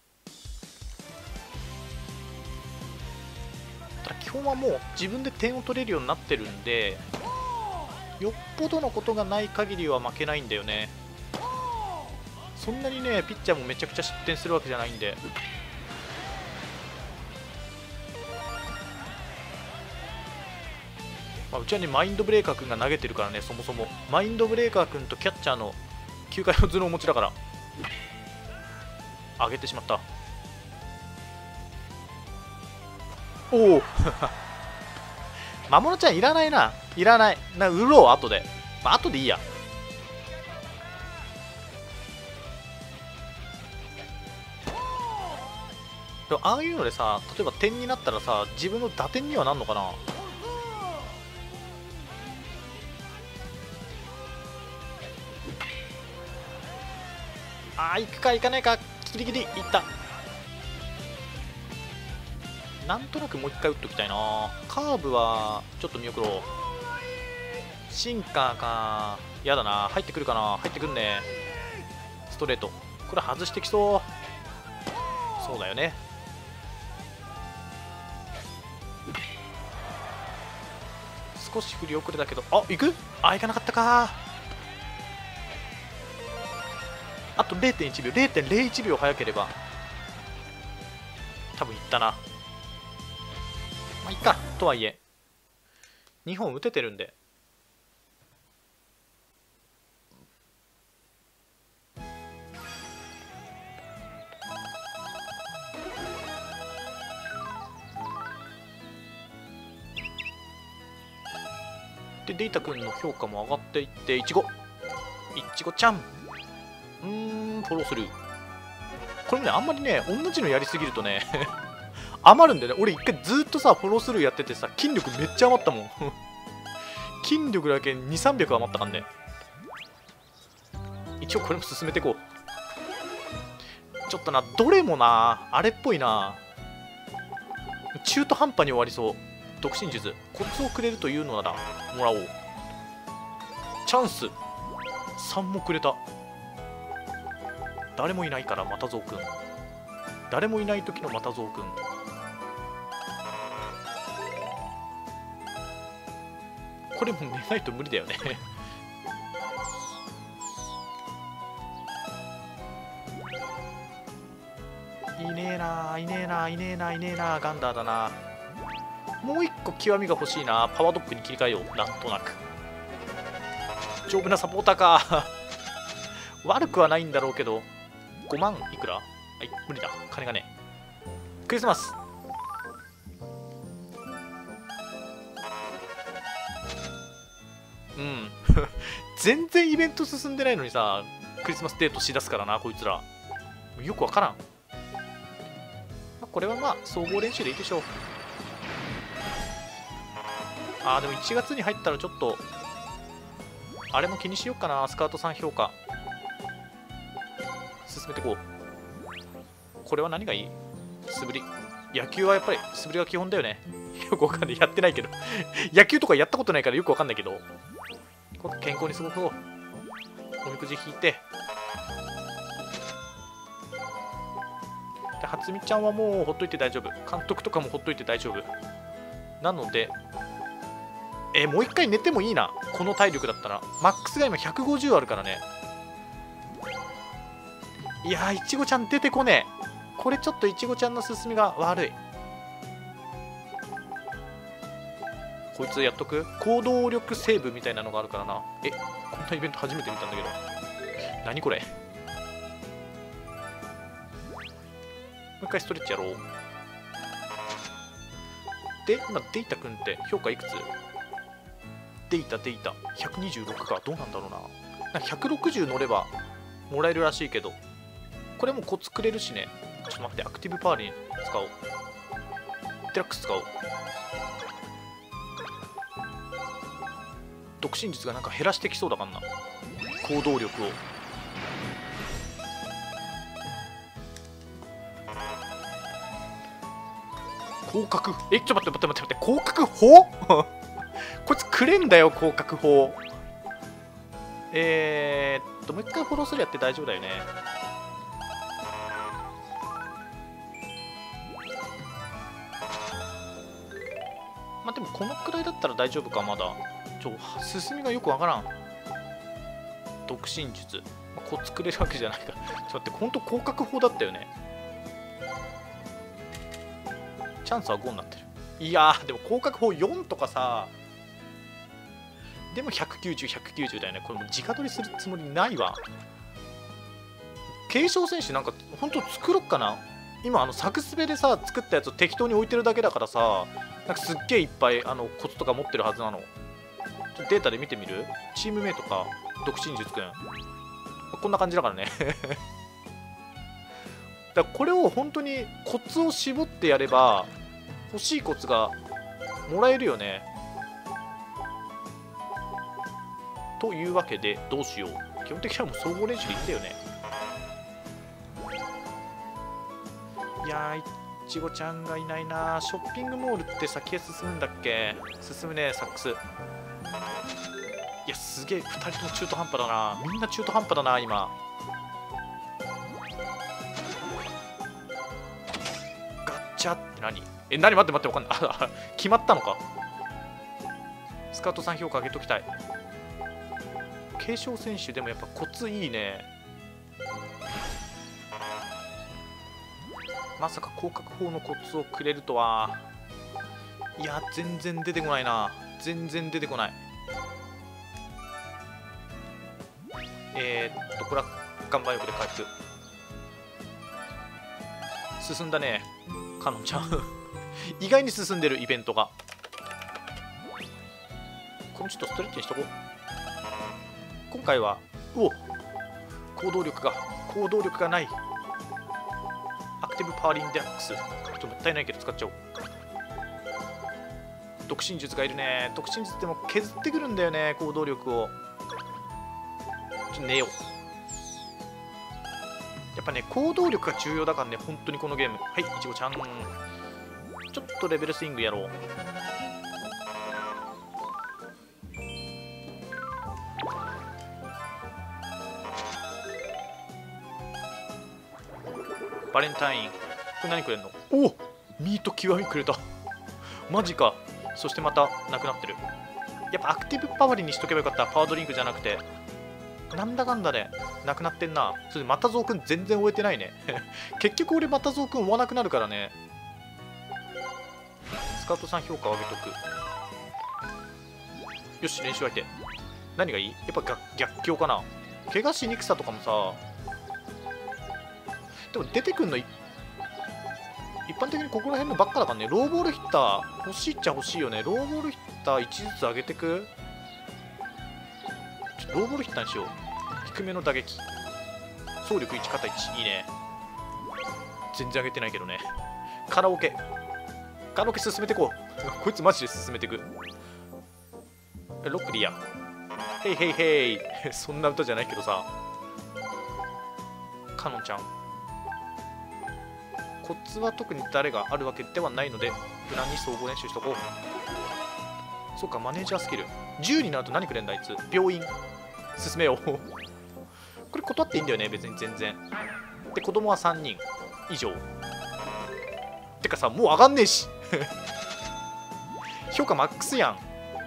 Speaker 1: ただ基本はもう自分で点を取れるようになってるんで、よっぽどのことがない限りは負けないんだよね。そんなにね、ピッチャーもめちゃくちゃ失点するわけじゃないんで。うちはね、マインドブレーカー君が投げてるからね。そもそもマインドブレーカー君とキャッチャーの球界の頭脳持ちだから上げてしまった。おお魔物ちゃんいらないな。いらないな。売ろう後で。後でいいや。でもああいうのでさ、例えば点になったらさ、自分の打点にはなんのかな。行くか行かないか、ギリギリいった。なんとなくもう一回打っときたいな。カーブはちょっと見送ろう。シンカーか。やだな。入ってくるかな。入ってくんね。ストレート、これ外してきそう。そうだよね。少し振り遅れたけど、行く？行かなかったか。 と0.1 秒、0.01 秒早ければ多分いったな。まあいっか。とはいえ2本打ててるんで。でデイタ君の評価も上がっていって、いちごちゃん、フォローする。これもね、あんまりね、同じのやりすぎるとね余るんだよね。俺一回ずっとさ、フォロースルーやっててさ、筋力めっちゃ余ったもん筋力だけ2、300余ったかんね。一応これも進めていこう。ちょっとな、どれもな、あれっぽいな。中途半端に終わりそう。独身術。コツをくれるというのなら、もらおう。チャンス。3もくれた。誰もいないから、またぞうくん。誰もいない時のまたぞうくん。これも寝ないと無理だよねいねえな、いねえな、いねえな、いねえな。ガンダーだな。もう一個極みが欲しいな。パワードッグに切り替えよう。なんとなく丈夫なサポーターか悪くはないんだろうけど、5万いくら？はい、無理だ。金がね。クリスマス。うん全然イベント進んでないのにさ、クリスマスデートしだすからな、こいつら。よくわからん。これはまあ総合練習でいいでしょう。でも1月に入ったらちょっとあれも気にしようかな。スカウトさん評価進めていこう。これは何がいい？素振り。野球はやっぱり素振りが基本だよね。よくわかんない。やってないけど野球とかやったことないからよくわかんないけど、健康に過ごそう。おみくじ引いて。で初見ちゃんはもうほっといて大丈夫。監督とかもほっといて大丈夫なので、もう一回寝てもいいな。この体力だったら。マックスが今150あるからね。いやー、いちごちゃん出てこねえ。これちょっといちごちゃんの進みが悪い。こいつやっとく？行動力セーブみたいなのがあるからな。こんなイベント初めて見たんだけど。何これ？もう一回ストレッチやろう。で、今、デイタ君って評価いくつ？デイタ、126か。どうなんだろうな。なんか160乗ればもらえるらしいけど、これもコツくれるしね。ちょっと待って、アクティブパワーに使おう。デラックス使おう。独身術がなんか減らしてきそうだからな、行動力を。広角。ちょっと待って、広角砲こいつくれんだよ、広角砲。もう一回フォローするやって大丈夫だよね。まあでもこのくらいだったら大丈夫か。まだ進みがよくわからん。独身術、コツくれるわけじゃないから。ちょっと待って、ほんと広角砲だったよね。チャンスは5になってる。いやー、でも広角砲4とかさ、でも190、190だよね。これもう直取りするつもりないわ。継承選手なんかほんと作ろっかな。今サクスベでさ作ったやつを適当に置いてるだけだからさ、なんかすっげえいっぱいコツとか持ってるはずなの。ちょっとデータで見てみる？チームメイトか、独身術くん。こんな感じだからねだからこれを本当にコツを絞ってやれば欲しいコツがもらえるよね。というわけでどうしよう。基本的にはもう総合練習でいいんだよね。いやー、いちごちゃんがいないな。ショッピングモールって先へ進むんだっけ？進むね、サックス。いや、すげえ、2人とも中途半端だな。みんな中途半端だな、今。ガッチャって何？何？待って、わかんない。決まったのか。スカウトさん評価上げときたい。継承選手でもやっぱコツいいね。 まさか広角砲のコツをくれるとは。いや全然出てこないな。全然出てこない。これは岩盤浴で回復。進んだねカノンちゃん意外に進んでるイベントが。これちょっとストレッチにしとこう。今回は行動力がない。アクティブパワーリンデックスちょっともったいないけど使っちゃおう。独身術がいるね。独身術でも削ってくるんだよね、行動力を。ちょっと寝よう。やっぱね、行動力が重要だからね、本当にこのゲーム。はい、いちごちゃん。ちょっとレベルスイングやろう。バレンタイン。これ何くれんの？お、ミート極みくれた。マジか。そしてまたなくなってる。やっぱアクティブパワーにしとけばよかった。パワードリンクじゃなくて。なんだかんだでなくなってんな。それでまたゾウくん全然終えてないね。結局俺またゾウくん追わなくなるからね。スカウトさん評価を上げとく。よし、練習相手。何がいい？やっぱ逆境かな。怪我しにくさとかもさ。でも出てくんの一般的にここら辺のばっかだからね。ローボールヒッター欲しいっちゃ欲しいよね。ローボールヒッター1ずつ上げてく。ローボールヒッターにしよう。低めの打撃。走力1肩1。いいね。全然上げてないけどね。カラオケ進めてこう。こいつマジで進めてく。ロックリア。ヘイヘイヘイそんな歌じゃないけどさ。カノンちゃん。コツは特に誰があるわけではないので無難に総合練習しとこう。そうか、マネージャースキル10になると何くれんだあいつ。病院進めようこれ断っていいんだよね別に全然。で子供は3人以上てかさ、もう上がんねえし評価マックスやん。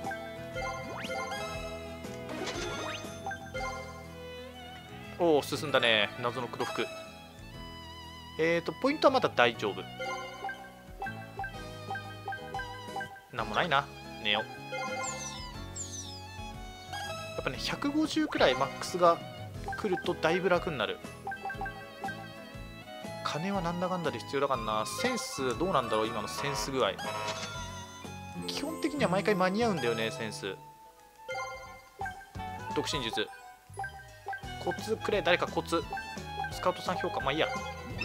Speaker 1: おお進んだね。謎の黒服。ポイントはまだ大丈夫。なんもないな。寝よう。やっぱね、150くらいマックスが来るとだいぶ楽になる。金はなんだかんだで必要だからな。センスどうなんだろう、今のセンス具合。基本的には毎回間に合うんだよね、センス。独身術。コツくれ、誰かコツ。スカウトさん評価、まあいいや。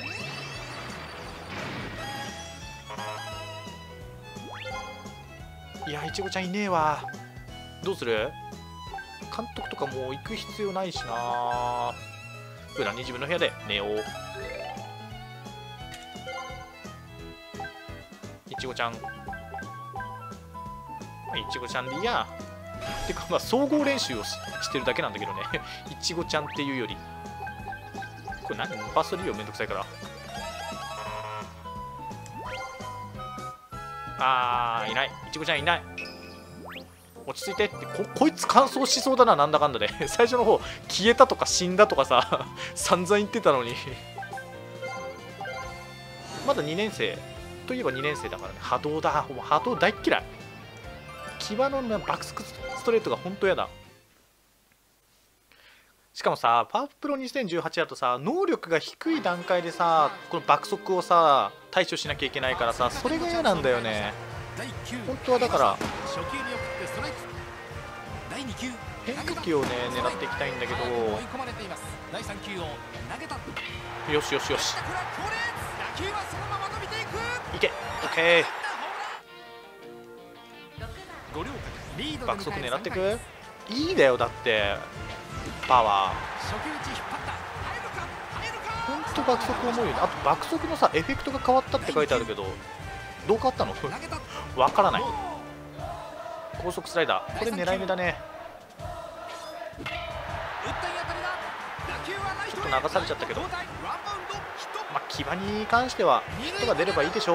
Speaker 1: いや、いちごちゃんいねえわ。どうする？監督とかもう行く必要ないしな。裏に自分の部屋で寝よう。いちごちゃん。いちごちゃんでいいや。てか、まあ、総合練習をしてるだけなんだけどね。いちごちゃんっていうより。これ何？ファースト利用めんどくさいから。いない。いちごちゃんいない。落ち着いてって。こいつ乾燥しそうだな、なんだかんだで。最初の方、消えたとか死んだとかさ、散々言ってたのに。まだ2年生といえば2年生だからね。波動だ。波動大っ嫌い。牙の爆速ストレートがほんとやだ。しかもさ、パワープロ2018だとさ、能力が低い段階でさ、この爆速をさ、対処しなきゃいけないからさ、それが嫌なんだよね。本当はだから、変化球をね、狙っていきたいんだけど、よしよしよし。いけ、オッケー。爆速狙ってく？いいだよ、だって。パワーほんと爆速重いよね。あと爆速のさエフェクトが変わったって書いてあるけど、どう変わったのわからない。高速スライダーこれ狙い目だね。ちょっと流されちゃったけど、まあ牙に関してはヒットが出ればいいでしょ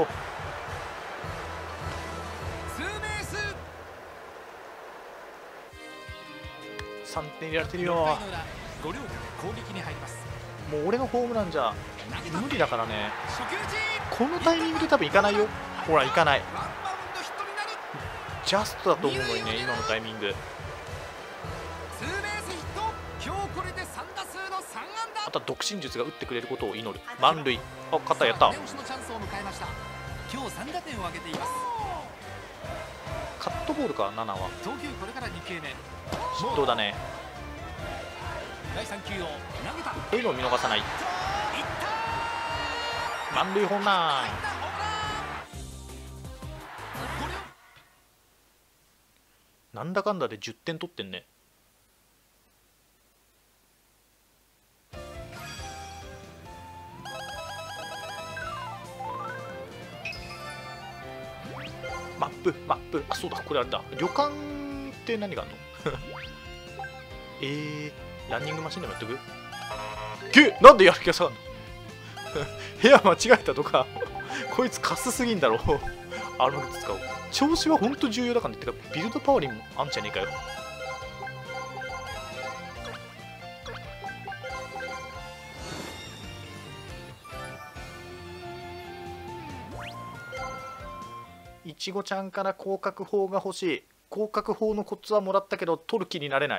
Speaker 1: う。3点入れられてるよ。 もう俺のホームランじゃ無理だからね。このタイミングで多分いかないよ。ほらいかない。ジャストだと思うのにね、今のタイミング。あとは独身術が打ってくれることを祈る。満塁。あ、肩やった。カットボールか、7は。どうだね。そういうのを見逃さない。満塁ホームラン。なんだかんだで10点取ってんね。マップ。あ、そうだ、これあれだ。旅館って何があるのランニングマシンでもやってく？なんでやる気が下がるの部屋間違えたとかこいつカスすぎんだろアルマグッズ使おう。調子はほんと重要だからね。てかビルドパワーリンもあんじゃねえかよ。いちごちゃんから広角砲が欲しい。広角砲のコツはもらったけど取る気になれない。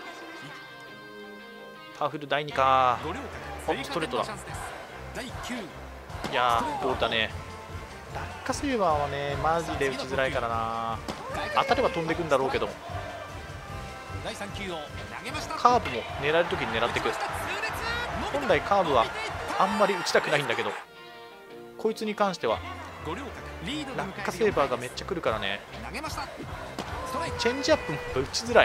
Speaker 1: パワフル第2か。お、ストレートだ。いやー、ボールだね。落下セーバーはね、マジで打ちづらいからな。当たれば飛んでいくんだろうけども。カーブも狙えるときに狙っていく。本来カーブはあんまり打ちたくないんだけど、こいつに関しては落下セーバーがめっちゃ来るからね。チェンジアップも打ちづらい。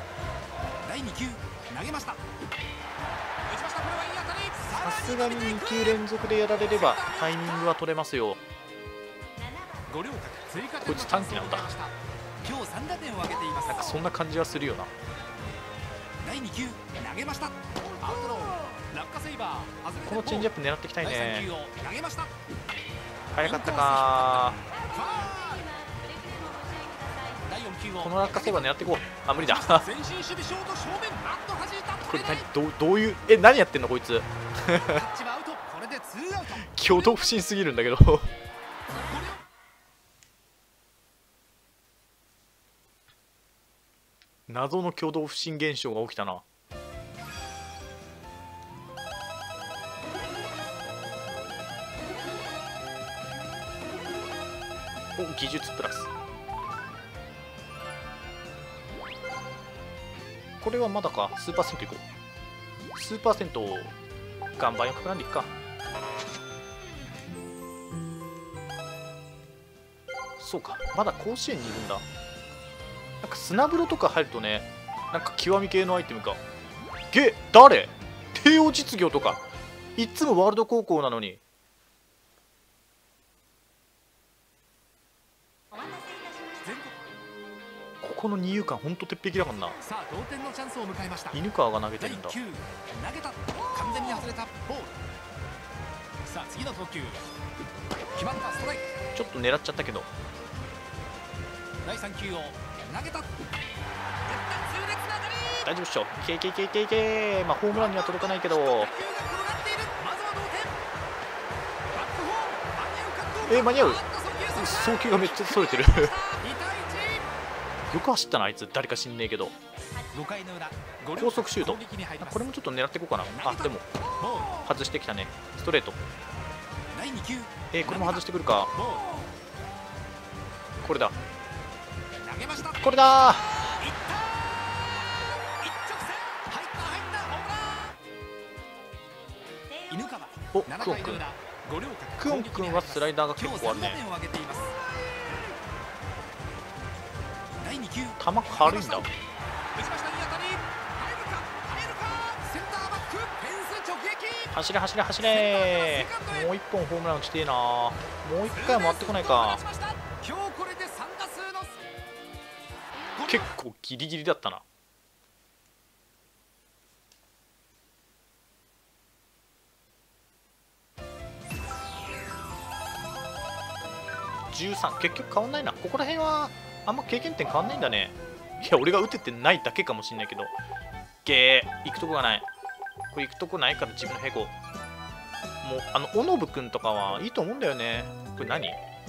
Speaker 1: さすがに2球連続でやられればタイミングは取れますよ。こいつ短期なんだ。なんかそんな感じはするよな。このチェンジアップ狙っていきたいね。早かったか。この落下セーバー狙っていこう。あ、無理だこれどういう何やってんのこいつ挙動不審すぎるんだけど謎の挙動不審現象が起きたな。お、技術プラス。これはまだか。スーパーセントいこう。スーパーセント岩盤よくなんでいっか。そうか、まだ甲子園にいるんだ。なんか砂風呂とか入るとね、なんか極み系のアイテムか。誰？帝王実業とかいっつもワールド高校なのに。この二遊間ほんと鉄壁だからな。犬川が投げてるんだ。ちょっと狙っちゃったけど。大丈夫っしょ。まあホームランには届かないけど。間に合う。送球がめっちゃそれてるよく走ったなあいつ。誰か知んねえけど。高速シュート。これもちょっと狙っていこうかな。あ、でも外してきたね。ストレート。これも外してくるか。これだ。お、クオン君。クオン君はスライダーが結構あるね。球軽いんだ。走れ。もう一本ホームラン打ちてえな。もう一回回ってこないか。結構ギリギリだったな。13。結局変わんないな。ここら辺はあんま経験点変わんないんだね。いや俺が打ててないだけかもしんないけど。行くとこがない。 これ行くとこないから自分のヘゴ。もう小野部くんとかはいいと思うんだよね。これ何？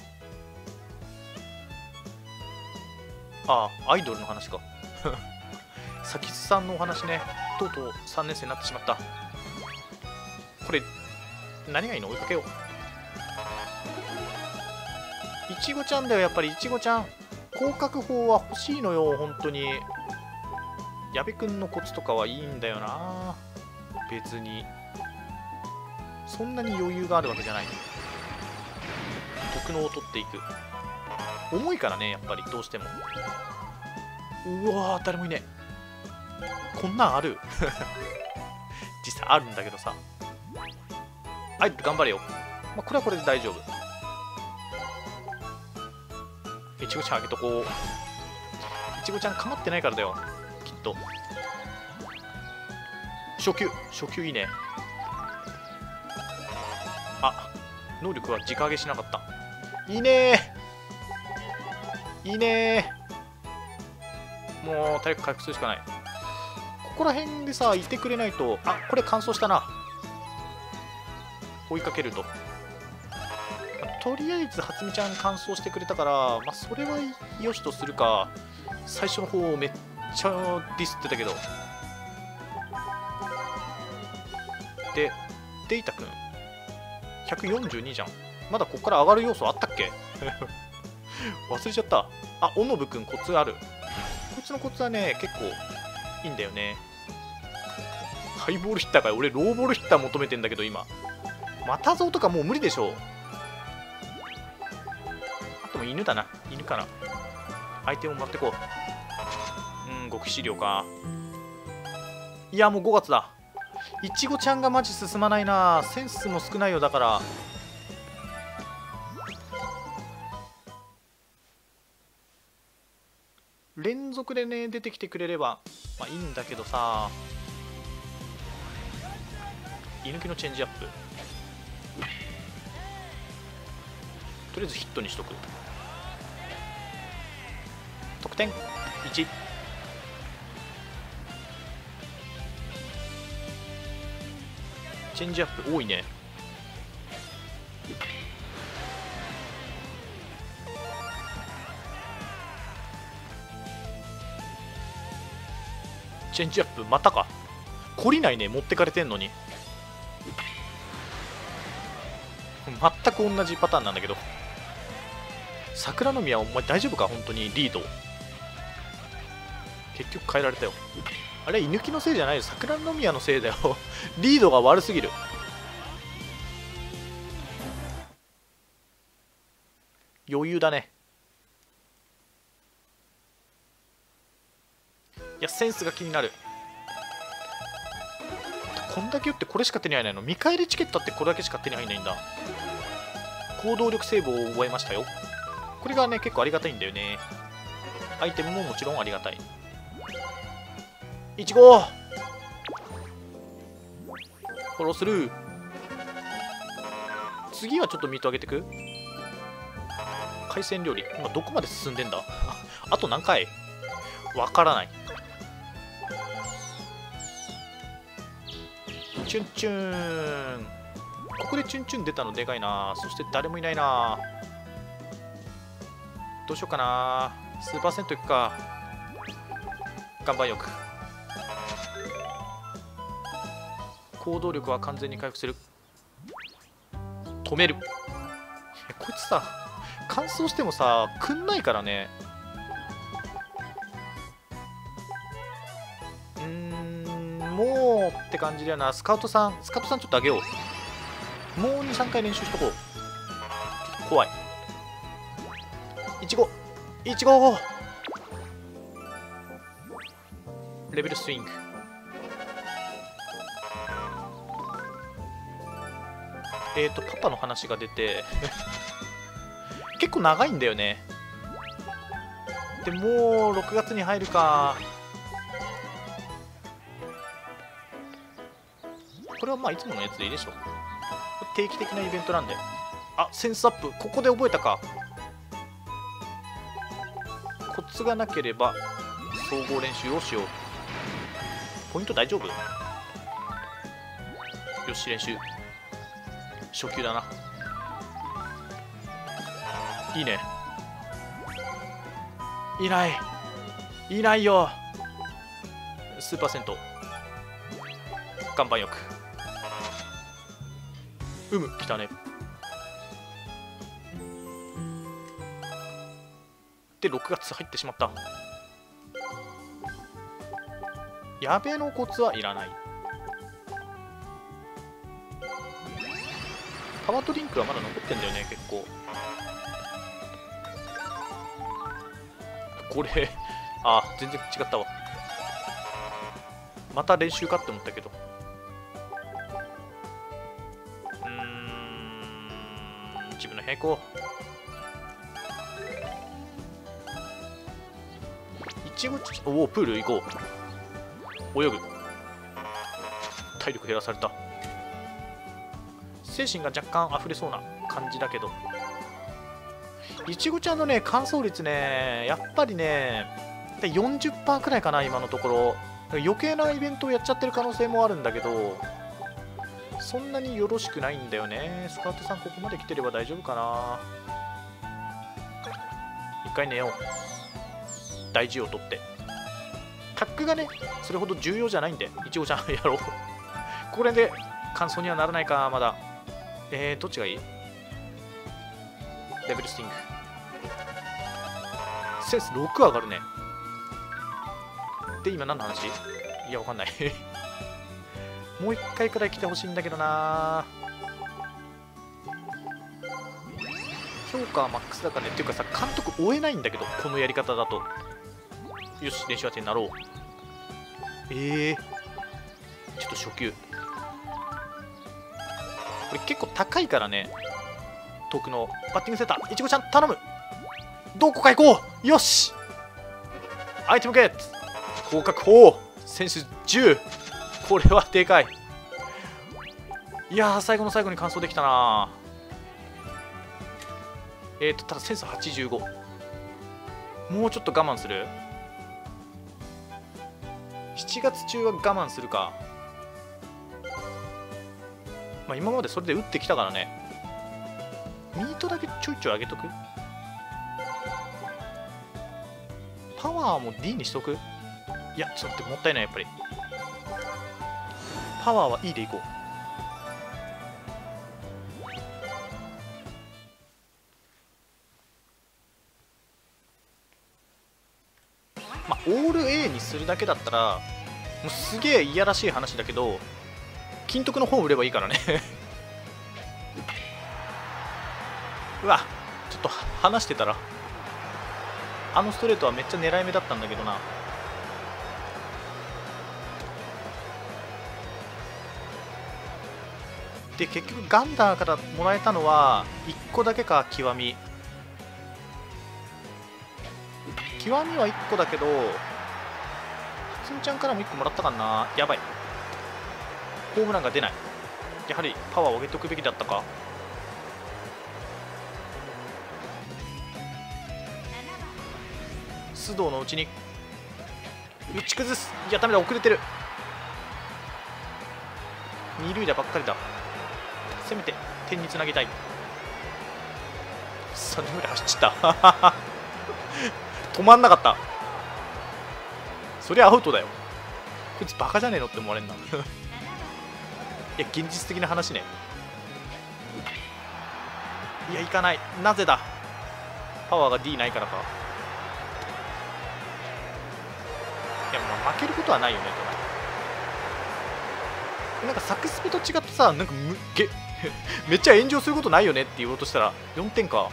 Speaker 1: ああ、アイドルの話か。さきつさんのお話ね。とうとう3年生になってしまった。これ、何がいいの？追いかけよう。いちごちゃんだよ、やっぱりいちごちゃん。広角砲は欲しいのよ、本当に。矢部くんのコツとかはいいんだよな。別に。そんなに余裕があるわけじゃない。特能を取っていく。重いからね、やっぱりどうしても。うわー、誰もいねえ。こんなんある？実際あるんだけどさ。アイドル頑張れよ。まあ、これはこれで大丈夫。いちごちゃんあげとこう。いちごちゃんかまってないからだよ。きっと。初級いいね。あ、能力は直上げしなかった。いいねー。いいねー。もう体力回復するしかない。ここら辺でさ、いてくれないと。あ、これ乾燥したな。追いかけると。とりあえず初美ちゃん乾燥してくれたから、まあ、それはよしとするか。最初の方めっちゃディスってたけど。で、デイタくん142じゃん。まだここから上がる要素あったっけ？忘れちゃった。あ、小野部くんコツある。こいつのコツはね、結構いいんだよね。ハイボールヒッターかよ。俺ローボールヒッター求めてんだけど今。またぞとかもう無理でしょう。あとも犬だな。犬かな。アイテムを持ってこう。極秘資料か。いやもう5月だ。いちごちゃんがマジ進まないな。センスも少ないよ。だから連続でね出てきてくれればまあいいんだけどさ。居抜きのチェンジアップとりあえずヒットにしとく。得点1。チェンジアップ多いね。チェンジアップまたか。懲りないね、持ってかれてんのに。全く同じパターンなんだけど。桜の宮お前大丈夫か？本当にリード結局変えられたよ。あれ居抜きのせいじゃないよ。桜の宮のせいだよ。リードが悪すぎる。余裕だね。いやセンスが気になる。こんだけ打ってこれしか手に入らないの？見返りチケットってこれだけしか手に入らないんだ。行動力セーブを覚えましたよ。これがね結構ありがたいんだよね。アイテムももちろんありがたい。いちごフォロースルー。次はちょっと見てあげてく。海鮮料理今どこまで進んでんだ？あと何回？わからない。チュンチュン。ここでチュンチュン出たのでかいな。そして誰もいないな。どうしようかな。スーパー銭湯行くか。岩盤浴。行動力は完全に回復する。止める。こいつさ乾燥してもさくんないからね。もうって感じだよな。スカウトさんちょっとあげよう。もう2、3回練習しとこう。ちょっと怖い。いちごレベルスイング。パパの話が出て結構長いんだよね。でもう6月に入るか。これはまあいつものやつでいいでしょ。定期的なイベントなんで。あ、センスアップここで覚えたか。コツがなければ総合練習をしよう。ポイント大丈夫？ よし練習。初級だな。いいね。いないよ。スーパー銭湯岩盤浴。来たね。で6月入ってしまった。やべのコツはいらない。パワードリンクはまだ残ってんだよね、結構。これ全然違ったわ。また練習かって思ったけど。自分の平行。いちごち、おお、プール行こう。泳ぐ。体力減らされた。精神が若干溢れそうな感じだけど、いちごちゃんのね乾燥率ね、やっぱりね 40% くらいかな今のところ。余計なイベントをやっちゃってる可能性もあるんだけど、そんなによろしくないんだよね。スカウトさんここまで来てれば大丈夫かな。一回寝よう。大事を取って。タックがねそれほど重要じゃないんで、いちごちゃんやろう。これで乾燥にはならないか。まだどっちがいい？レベルスティング。センス6上がるね。で、今何の話？いや、わかんない。もう一回くらい来てほしいんだけどな。評価はマックスだからね。っていうかさ、監督追えないんだけど、このやり方だと。よし、練習当てになろう。ちょっと初級。これ結構高いからね。遠くのバッティングセンター、いちごちゃん頼む。どこか行こう。よし、アイテムゲット。合格。選手10。これはでかい。いやー、最後の最後に完走できたな。ただセンス85。もうちょっと我慢する。7月中は我慢するか。まあ今までそれで打ってきたからね。ミートだけちょいちょい上げとく。パワーも D にしとく。いや、ちょっと待って、もったいない。やっぱりパワーは E でいこう。まあオール A にするだけだったらもうすげえいやらしい話だけど、金徳の本売ればいいからね。うわ、ちょっと話してたらあのストレートはめっちゃ狙い目だったんだけどな。で結局ガンダーからもらえたのは1個だけか。極みは1個だけど、つんちゃんからも1個もらったかな。やばい、ホームランが出ない。やはりパワーを上げておくべきだったか。須藤のうちに打ち崩す。いやダメだ、遅れてる。二塁打ばっかりだ。せめて点につなげたい。3人ぐらい走っちゃった止まんなかった。そりゃアウトだよ。こいつバカじゃねえのって思われんな。いや現実的な話ね。いや行かない。なぜだ。パワーが D ないからか。いやまあ負けることはないよね。なんかサクスペと違ってさ、なんかめっちゃ炎上することないよねって言おうとしたら4点か。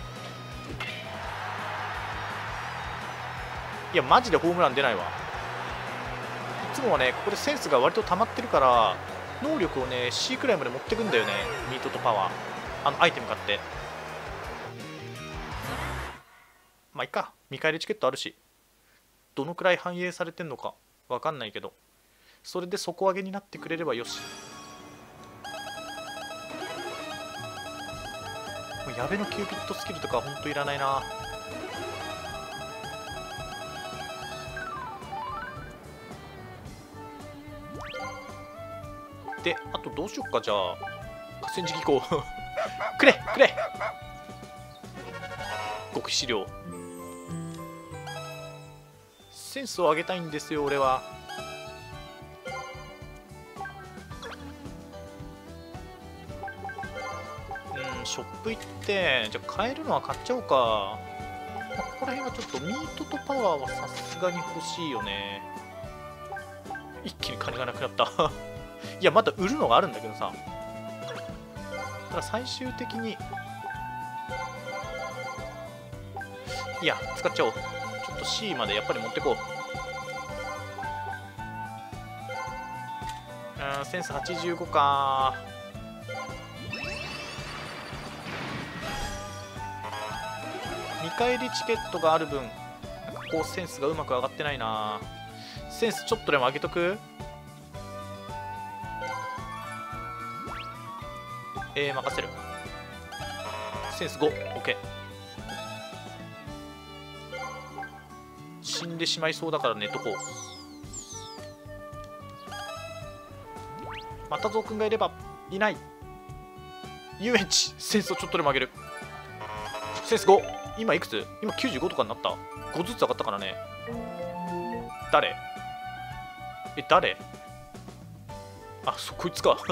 Speaker 1: いやマジでホームラン出ないわ。いつもはねここでセンスが割と溜まってるから能力をね C くらいまで持ってくんだよね。ミートとパワー、アイテム買って。まあいっか、見返りチケットあるし、どのくらい反映されてんのかわかんないけど、それで底上げになってくれればよし。もう矢部のキューピッドスキルとかほんといらないな。 で、あとどうしよっか。じゃあ河川敷行こうくれくれ、極資料。センスを上げたいんですよ俺は。ショップ行って、じゃあ買えるのは買っちゃおうか。ここら辺はちょっとミートとパワーはさすがに欲しいよね。一気に金がなくなったいやまだ売るのがあるんだけどさ。ただ最終的にいや使っちゃおう。ちょっと C までやっぱり持ってこう。センス85か。見返りチケットがある分、なんかこうセンスがうまく上がってないな。センスちょっとでも上げとく。任せる。センス 5、OK。死んでしまいそうだから寝とこう。またゾウくんがいれば。いない。遊園地、センスをちょっとでも上げる。センス 5。今いくつ？今95とかになった。5ずつ上がったからね。誰？誰？あ、こいつか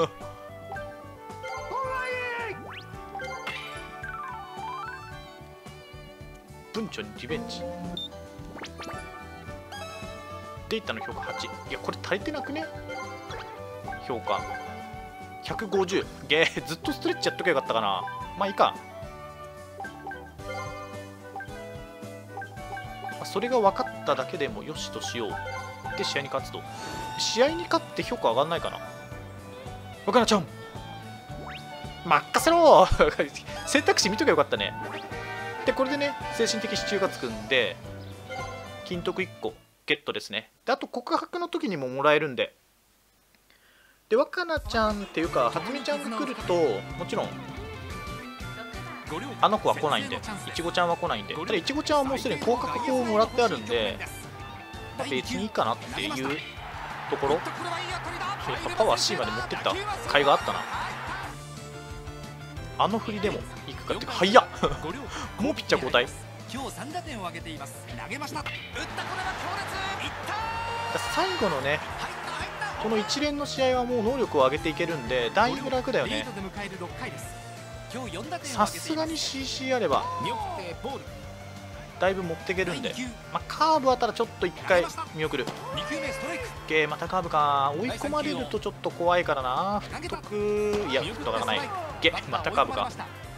Speaker 1: 文鳥にリベンジ。データの評価8。いやこれ足りてなくね。評価150。ずっとストレッチやっとけばよかったかな。まあいいか。それが分かっただけでもよしとしよう。で試合に勝つと。試合に勝って評価上がんないかな。若菜ちゃん任せろ選択肢見とけばよかったね。でこれでね精神的支柱がつくんで金徳1個ゲットですね。であと告白の時にももらえるんで。で若菜ちゃんっていうか初美ちゃんが来るともちろんあの子は来ないんで、いちごちゃんは来ないんで。ただいちごちゃんはもうすでに降格法をもらってあるんで、まあ、別にいいかなっていうところ。やっぱパワー C まで持ってった甲斐があったな。あの振りでもいくかってか。早っもうピッチャー交代。最後のねこの一連の試合はもう能力を上げていけるんでだいぶ楽だよね。さすがに CC あればだいぶ持っていけるんで、まあ、カーブはただちょっと1回見送る。またカーブか。追い込まれるとちょっと怖いからな。振っとく。いや振っとかない。またカーブか。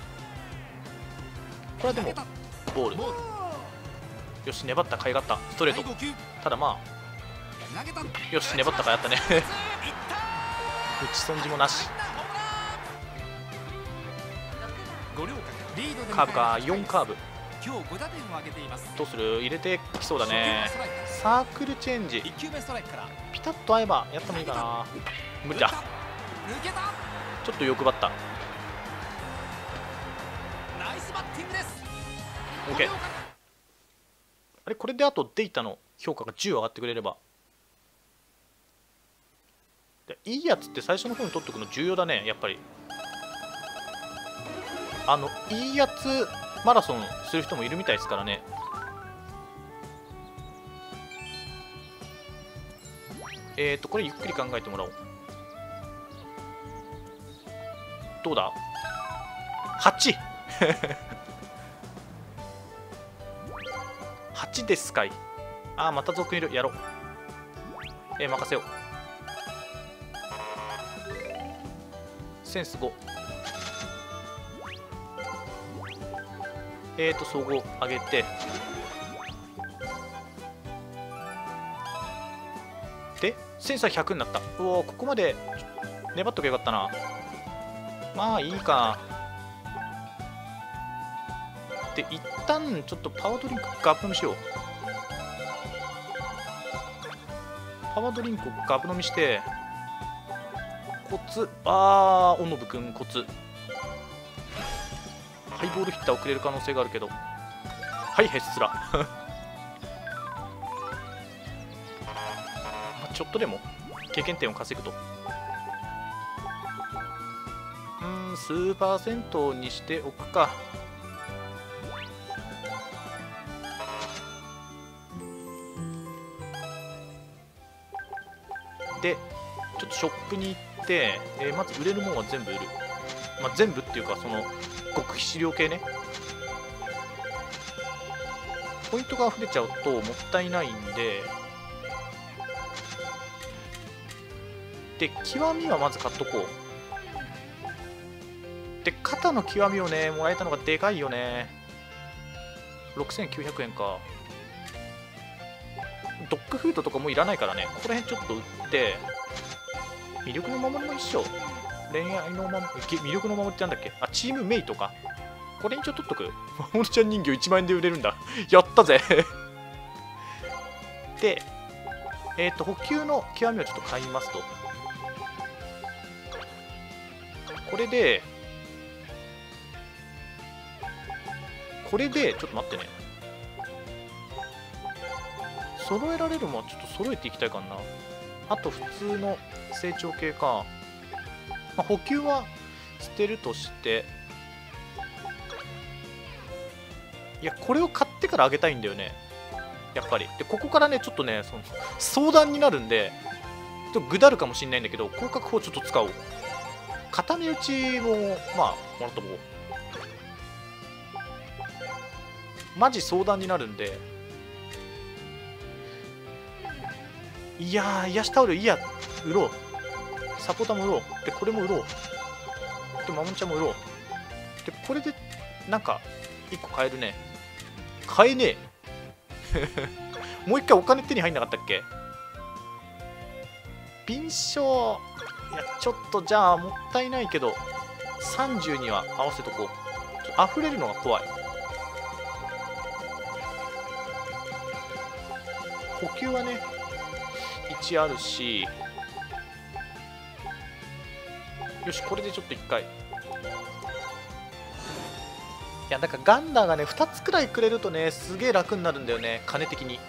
Speaker 1: これはでもボール。よし粘った甲斐があった。ストレート。ただまあよし粘った甲斐あったね打ち損じもなし。カーブか。4カーブ。どうする？入れてきそうだね。サークルチェンジピタッと合えばやってもいいかな。無理だ。ちょっと欲張った。 OK。 あれこれであとデータの評価が10上がってくれれば。でいいやつって最初の方に取っておくの重要だねやっぱり。いいやつマラソンする人もいるみたいですからね。これゆっくり考えてもらおう。どうだ 8 8ですかい。ああまた族いる。やろう。任せよう。センス5。総合上げてでセンサー100になった。おおここまで粘っとけばよかったな。まあいいか。で一旦ちょっとパワードリンクガブ飲みしよう。パワードリンクをガブ飲みしてコツ。オノブくんコツ。ハイボールヒッター遅れる可能性があるけど。はいヘッスラちょっとでも経験点を稼ぐと。 ずスーパー銭湯にしておくか。でちょっとショップに行って、まず売れるものは全部売る。まあ、全部っていうかその極秘資料系ね。ポイントが溢れちゃうともったいないんで、極みはまず買っとこう。で肩の極みをねもらえたのがでかいよね。6900円か。ドッグフードとかもういらないからね、ここら辺ちょっと売って、魅力の守りも一緒。恋愛の守り、魅力の守りってなんだっけ。あ、チームメイトか。これに一応取っとく。守ちゃん人形1万円で売れるんだ。やったぜで、補給の極みをちょっと買いますと。これでちょっと待ってね。揃えられるものはちょっと揃えていきたいかな。あと普通の成長系か。まあ、補給は捨てるとして、いやこれを買ってからあげたいんだよね、やっぱり。でここからねちょっとねその相談になるんで、ちょっとぐだるかもしれないんだけど、広角砲ちょっと使おう。固め打ちもまあもらっとこう。マジ相談になるんで。いやー、癒しタオルいいや、売ろう。サポーターも売ろう。でこれも売ろう。でマモンちゃんも売ろう。でこれでなんか1個買えるね。買えねえもう一回お金手に入んなかったっけ。敏捷、いやちょっとじゃあもったいないけど30には合わせとこう。ちょっと溢れるのが怖い。補給はね1あるし、よしこれでちょっと1回。いやだからガンダーがね2つくらいくれるとねすげえ楽になるんだよね、金的に。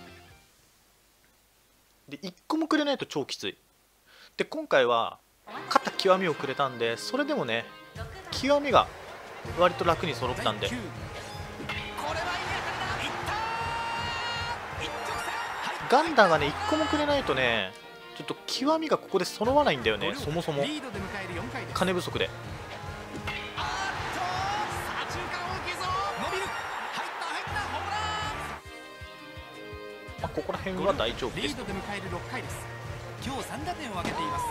Speaker 1: で1個もくれないと超きつい。で今回は肩極みをくれたんで、それでもね極みが割と楽に揃ったんで、ガンダーがね1個もくれないとねちょっと極みがここで揃わないんだよね、そもそも金不足で。まあ、ここら辺は大丈夫です。
Speaker 2: 今日3打点を挙げています。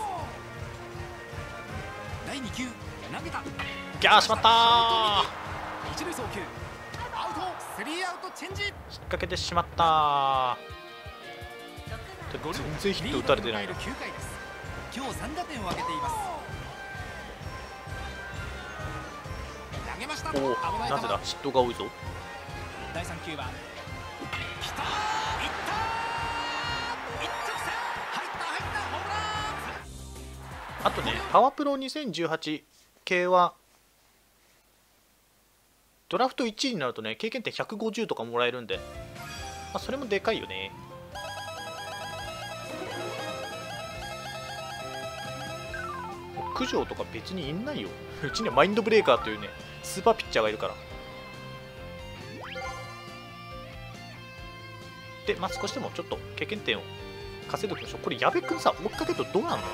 Speaker 2: 第2球投げた。
Speaker 1: ギャーしまったー。
Speaker 2: 一塁送球アウト、スリーアウトチェンジ。
Speaker 1: 引っ掛けてしまったー。全然ヒット打たれてないな。
Speaker 2: 9回です。今日3打点を挙げています。投げました。
Speaker 1: おお、なぜだ、嫉妬が多いぞ。
Speaker 2: 第3球はきたー、いったー、一直線、入ったホームラン。
Speaker 1: あとねパワープロ2018系はドラフト1位になるとね経験点150とかもらえるんで、まあ、それもでかいよね。九条とか別にいんないようちにはマインドブレーカーというねスーパーピッチャーがいるから。でまあ少しでもちょっと経験点を稼いでおきましょう。これ矢部君さ追っかけるとどうなんの。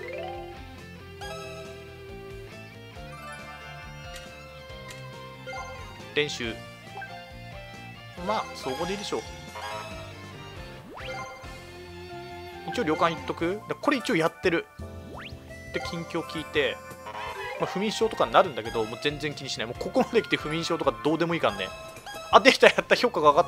Speaker 1: 練習まあそこでいいでしょう。一応旅館行っとく。これ一応やってるで近況聞いて、まあ、不眠症とかになるんだけどもう全然気にしない。もうここまで来て不眠症とかどうでもいいからね。あできた、やった、評価が上がった。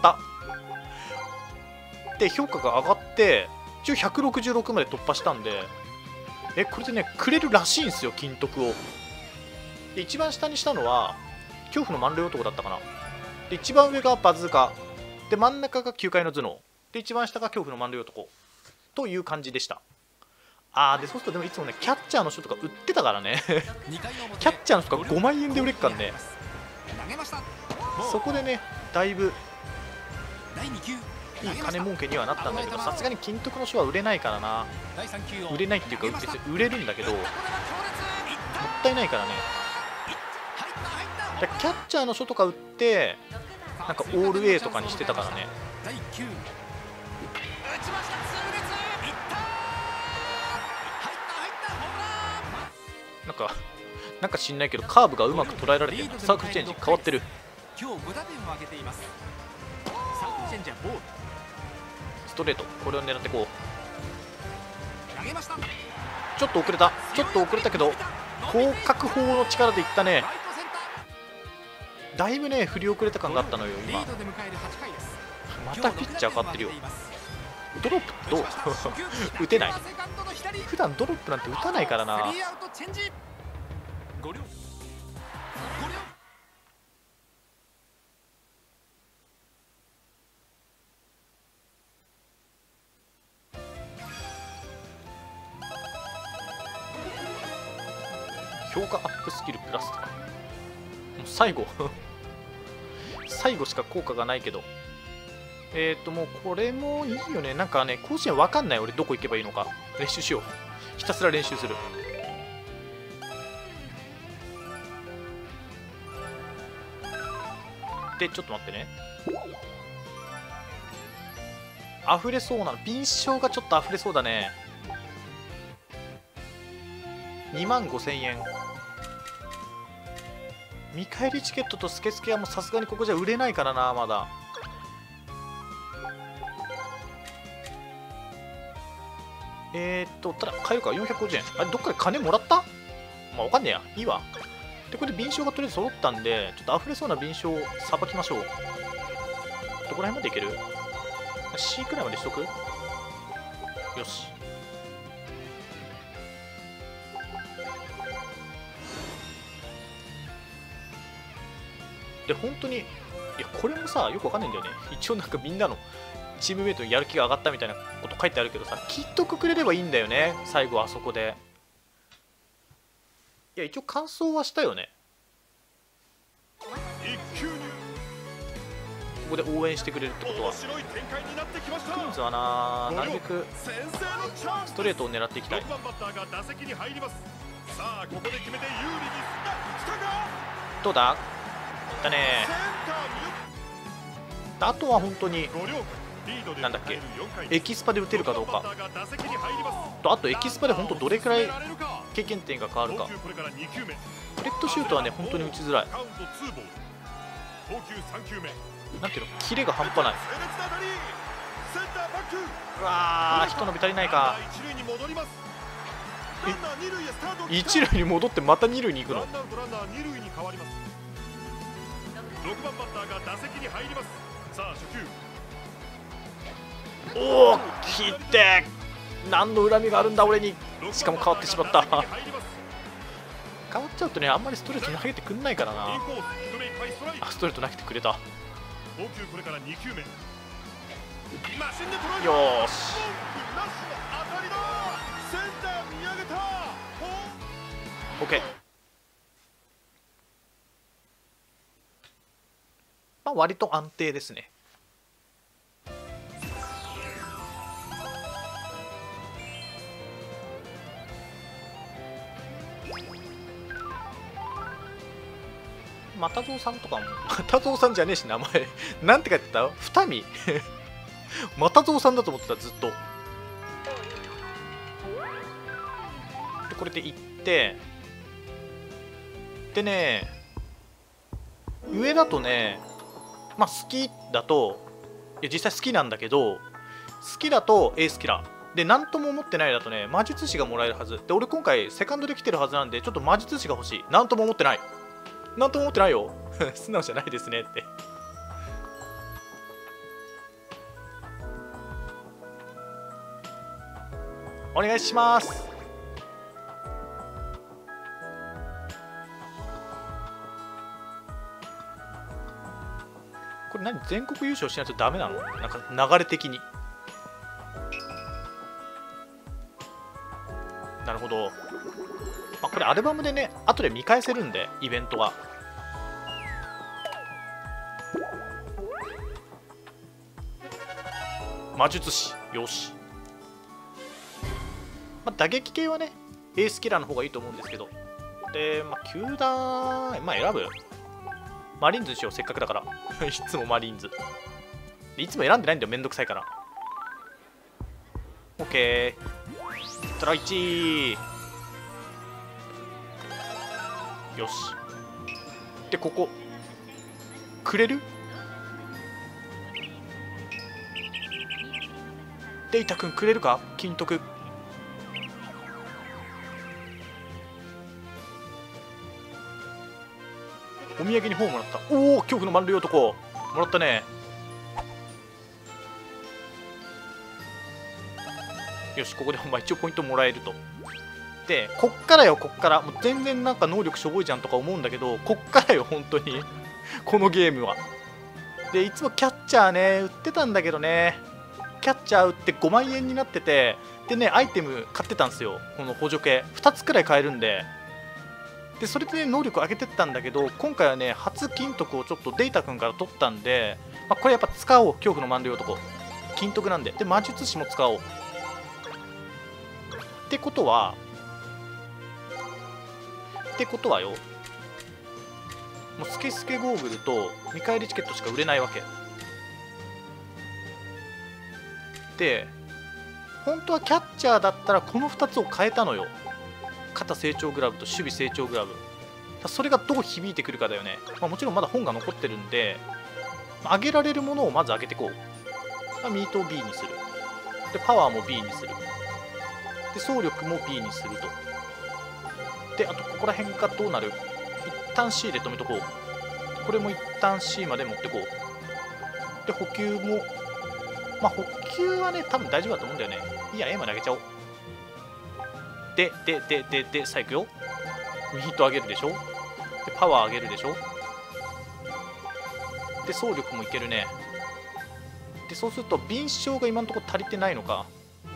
Speaker 1: で評価が上がって一応166まで突破したんで、これでねくれるらしいんですよ金徳を。で一番下にしたのは恐怖の満塁男だったかな。で一番上がバズーカで真ん中が球界の頭脳で一番下が恐怖の満塁男という感じでした。でそうするとでもいつもねキャッチャーの人とか売ってたからねキャッチャーの人が5万円で売れっからね。そこでねだいぶいい金儲けにはなったんだけど、さすがに金徳の書は売れないからな。売れないっていうか別に売れるんだけどもったいないからね。 キャッチャーの書とか打ってなんかオール A とかにしてたからね。
Speaker 2: 第9打ちました痛烈いった入ったホームラン
Speaker 1: なんか知んないけどカーブがうまく捉えられてる。サークルチェンジ変わってる。
Speaker 2: 今日5打点を挙げています。サークルチェンジはボール
Speaker 1: ストレート、これを狙ってこう。
Speaker 2: 投げました。
Speaker 1: ちょっと遅れたけど広角砲の力でいったね。
Speaker 2: ライトセンター
Speaker 1: だいぶね振り遅れた感があったのよ今。
Speaker 2: リードで迎える8回です。
Speaker 1: またピッチャー変わってるよ。ドロップどう打てない。普段ドロップなんて打たないからな。
Speaker 2: スリーアウトチェンジ。ご了
Speaker 1: 評価アップスキルプラスとかもう最後最後しか効果がないけど、もうこれもいいよね。なんかね甲子園わかんない俺どこ行けばいいのか。練習しよう。ひたすら練習する。でちょっと待ってね。溢れそうなの敏捷がちょっと溢れそうだね。25,000円。見返りチケットとスケスケはもうさすがにここじゃ売れないからなまだ。ただ買えるか450円。あれどっかで金もらった？まあわかんねえや、いいわ。でこれで敏捷がとりあえず揃ったんでちょっと溢れそうな敏捷をさばきましょう。どこら辺までいける？ C くらいまでしとく？よし。で本当にいやこれもさよくわかんないんだよね。一応なんかみんなのチームメイトにやる気が上がったみたいなこと書いてあるけどさ、きっとくくれればいいんだよね最後あそこで。いや一応完走はしたよね。ここで応援してくれるってことはクイーンズはなるべくストレートを狙っていきたい。どうだだね。あとは本当になんだっけエキスパで打てるかどうかと、あとエキスパで本当どれくらい経験点が変わるか。フレットシュートはね本当に打ちづらい。なんていうのキレが半端ない。うわー人伸び足りないか。一塁に戻ってまた二塁に行くの。6番バッターが打席に入ります。さあ初球。おお切って何の恨みがあるんだ俺に。しかも変わってしまった変わっちゃうとねあんまりストレート投げてくんないからな。あストレート投げてくれた。よーしOK。まあ割と安定ですね。又蔵さんとかも又蔵さんじゃねえし名前なんて書いてた二見又蔵さんだと思ってたずっと。でこれで行ってでね上だとねまあ好きだといや実際好きなんだけど好きだとエースキラーで何とも思ってないだとね魔術師がもらえるはずで、俺今回セカンドで来てるはずなんでちょっと魔術師が欲しい。何とも思ってないなんとも思ってないよ素直じゃないですねってお願いします。これ何全国優勝しないとダメなの？なんか流れ的に。なるほど。まあ、これアルバムでね後で見返せるんでイベントは。魔術師よし。まあ、打撃系はねエースキラーの方がいいと思うんですけど。で、まあ、球団まあ選ぶマリーンズにしよう、せっかくだからいつもマリーンズいつも選んでないんだよ、めんどくさいから。 OK、 ストライチ、よし。でここくれる？デイタ君くれるか？金徳。お土産に本をもらった。おお、恐怖の満塁男もらったね。よし、ここで一応ポイントもらえると。でこっからよ、こっからもう全然なんか能力しょぼいじゃんとか思うんだけど、こっからよ本当にこのゲームは。でいつもキャッチャーね売ってたんだけどね、キャッチャー売って5万円になってて、でねアイテム買ってたんですよ、この補助系2つくらい買えるんで。でそれでね能力上げてったんだけど、今回はね初金徳をちょっとデータ君から取ったんで、これやっぱ使おう、恐怖の満塁男金徳なんで。で魔術師も使おうってことはよ、もうスケスケゴーグルと見返りチケットしか売れないわけで、本当はキャッチャーだったらこの2つを変えたのよ、肩成長グラブと守備成長グラブ。それがどう響いてくるかだよね。もちろんまだ本が残ってるんで、上げられるものをまず上げていこう。ミートを B にする。でパワーも B にする。で走力も B にすると。であとここら辺がどうなる？一旦 C で止めとこう。これも一旦 C まで持ってこう。で補給も補給はね多分大丈夫だと思うんだよね。いいや A まで上げちゃおう。でさあいくよ。ミート上げるでしょ。でパワー上げるでしょ。で走力もいけるね。でそうすると敏捷が今のところ足りてないのか。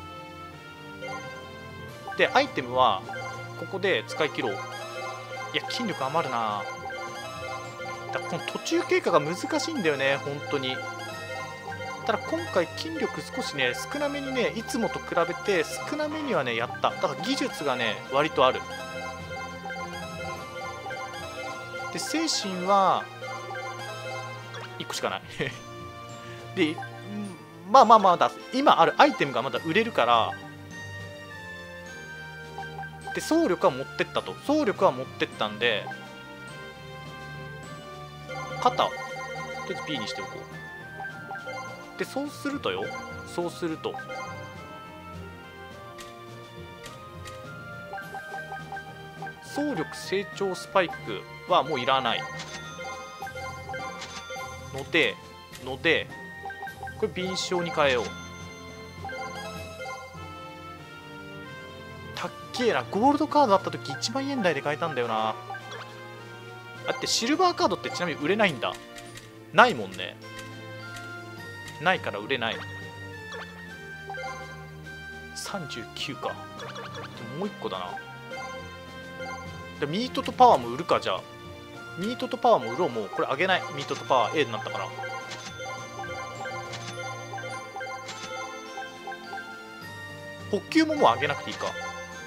Speaker 1: でアイテムはここで使い切ろう。いや筋力余るな。だからこの途中経過が難しいんだよね本当に。ただ今回筋力少しね少なめにね、いつもと比べて少なめにはねやった。だから技術がね割とある。で精神は1個しかないでまあだ今あるアイテムがまだ売れるから。で走力は持ってったと。走力は持ってったんで肩とりあえず B にしておこう。でそうすると走力成長スパイクはもういらないのでこれ敏捷に変えよう。たっけえな。ゴールドカードあった時1万円台で買えたんだよな。だってシルバーカードってちなみに売れないんだ。ないもんね。ないから売れない。39か。もう1個だな。でミートとパワーも売るか。じゃあミートとパワーも売ろう。もうこれ上げない。ミートとパワー A になったから。補給ももう上げなくていいか。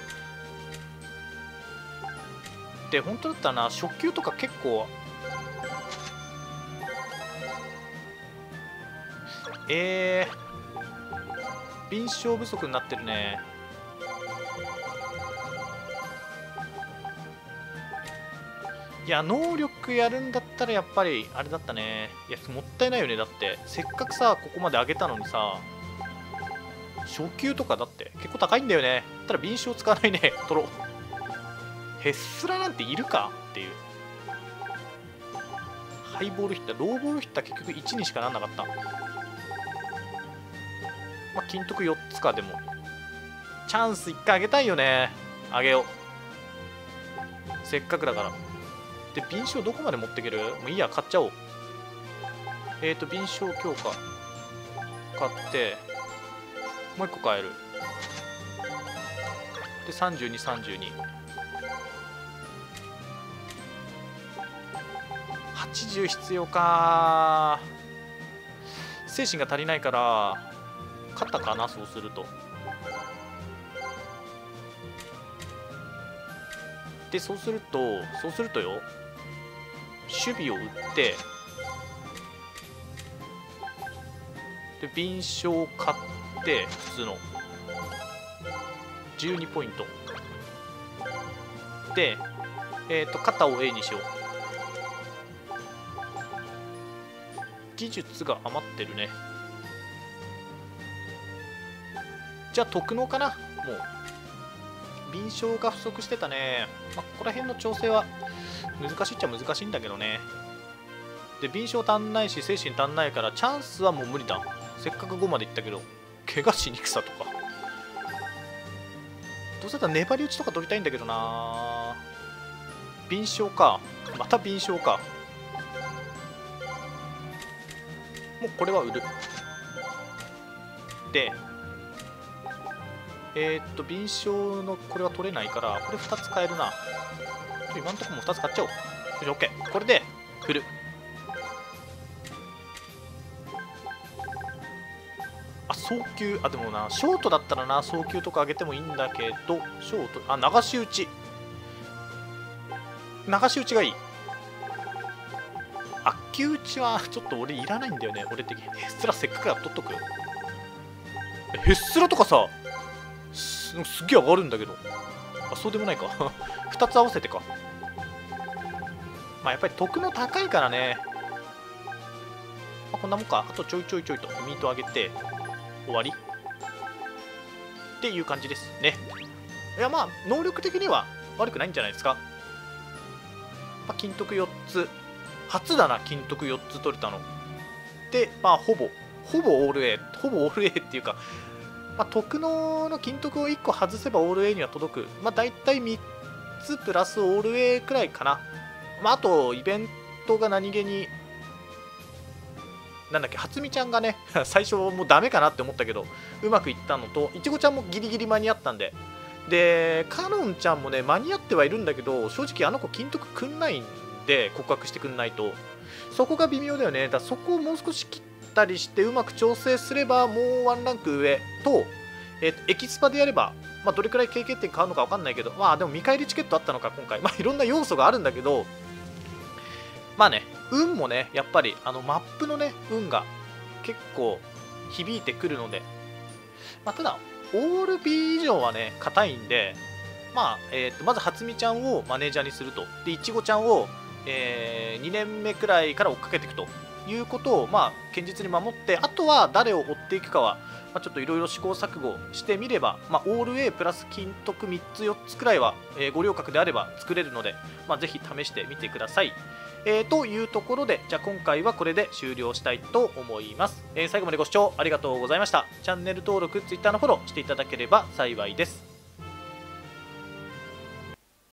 Speaker 1: で本当だったらな初級とか結構敏捷不足になってるね。いや能力やるんだったらやっぱりあれだったね。いやもったいないよね。だってせっかくさここまで上げたのにさ、初級とかだって結構高いんだよね。ただ敏捷使わないね取ろう。ヘッスラなんているかっていう。ハイボールヒッター、ローボールヒッター結局1にしかなんなかった。金徳4つか。でもチャンス1回あげたいよね。あげようせっかくだから。で敏捷どこまで持っていける？もういいや買っちゃおう。敏捷強化買ってもう1個買える。で3232 80必要か。精神が足りないから肩かな。そうするとそうするとよ、 守備を打ってで敏捷を買って普通の12ポイントで、肩を A にしよう。技術が余ってるね。じゃあ特能かな。もう敏捷が不足してたね。ここら辺の調整は難しいっちゃ難しいんだけどね。で敏捷足んないし精神足んないからチャンスはもう無理だ。せっかく5までいったけど怪我しにくさとかどうせだったら粘り打ちとか取りたいんだけどな。敏捷か。また敏捷か。もうこれは売る。で敏捷のこれは取れないからこれ2つ買えるな。今のところも2つ買っちゃおう。よし OK。 これで振る。送球、でもな、ショートだったらな、送球とか上げてもいいんだけど、ショート、流し打ち。流し打ちがいい。悪球打ちはちょっと俺いらないんだよね、俺的に。ヘッスラせっかくやっとっとく。ヘッスラとかさ、すっげえ上がるんだけど。そうでもないか。2つ合わせてか。やっぱり得の高いからね。こんなもんか。あとちょいちょいちょいとミート上げて。終わりっていう感じですね。いや能力的には悪くないんじゃないですか。金徳4つ初だな。金徳4つ取れたのでほぼオール A っていうか、特能の金徳を1個外せばオール A には届く。だいたい3つプラスオール A くらいかな。あとイベントが何気になんだっけ、初見ちゃんがね最初もうダメかなって思ったけどうまくいったのと、いちごちゃんもギリギリ間に合ったんで、でカノンちゃんもね間に合ってはいるんだけど、正直あの子金徳くんないんで告白してくんないと、そこが微妙だよね。だからそこをもう少し切ったりしてうまく調整すればもうワンランク上と、エキスパでやれば、どれくらい経験点変わるのか分かんないけど、でも見返りチケットあったのか今回。いろんな要素があるんだけど、運もね、やっぱりマップのね、運が結構響いてくるので、ただ、オール B 以上はね、硬いんで、まず初見ちゃんをマネージャーにすると、で、いちごちゃんを、2年目くらいから追っかけていくということを、堅実に守って、あとは誰を追っていくかは、ちょっといろいろ試行錯誤してみれば、オール A プラス金徳3つ、4つくらいは、ご了確であれば作れるので、ぜひ試してみてください。というところで、じゃあ今回はこれで終了したいと思います。最後までご視聴ありがとうございました。チャンネル登録、Twitter のフォローしていただければ幸いです。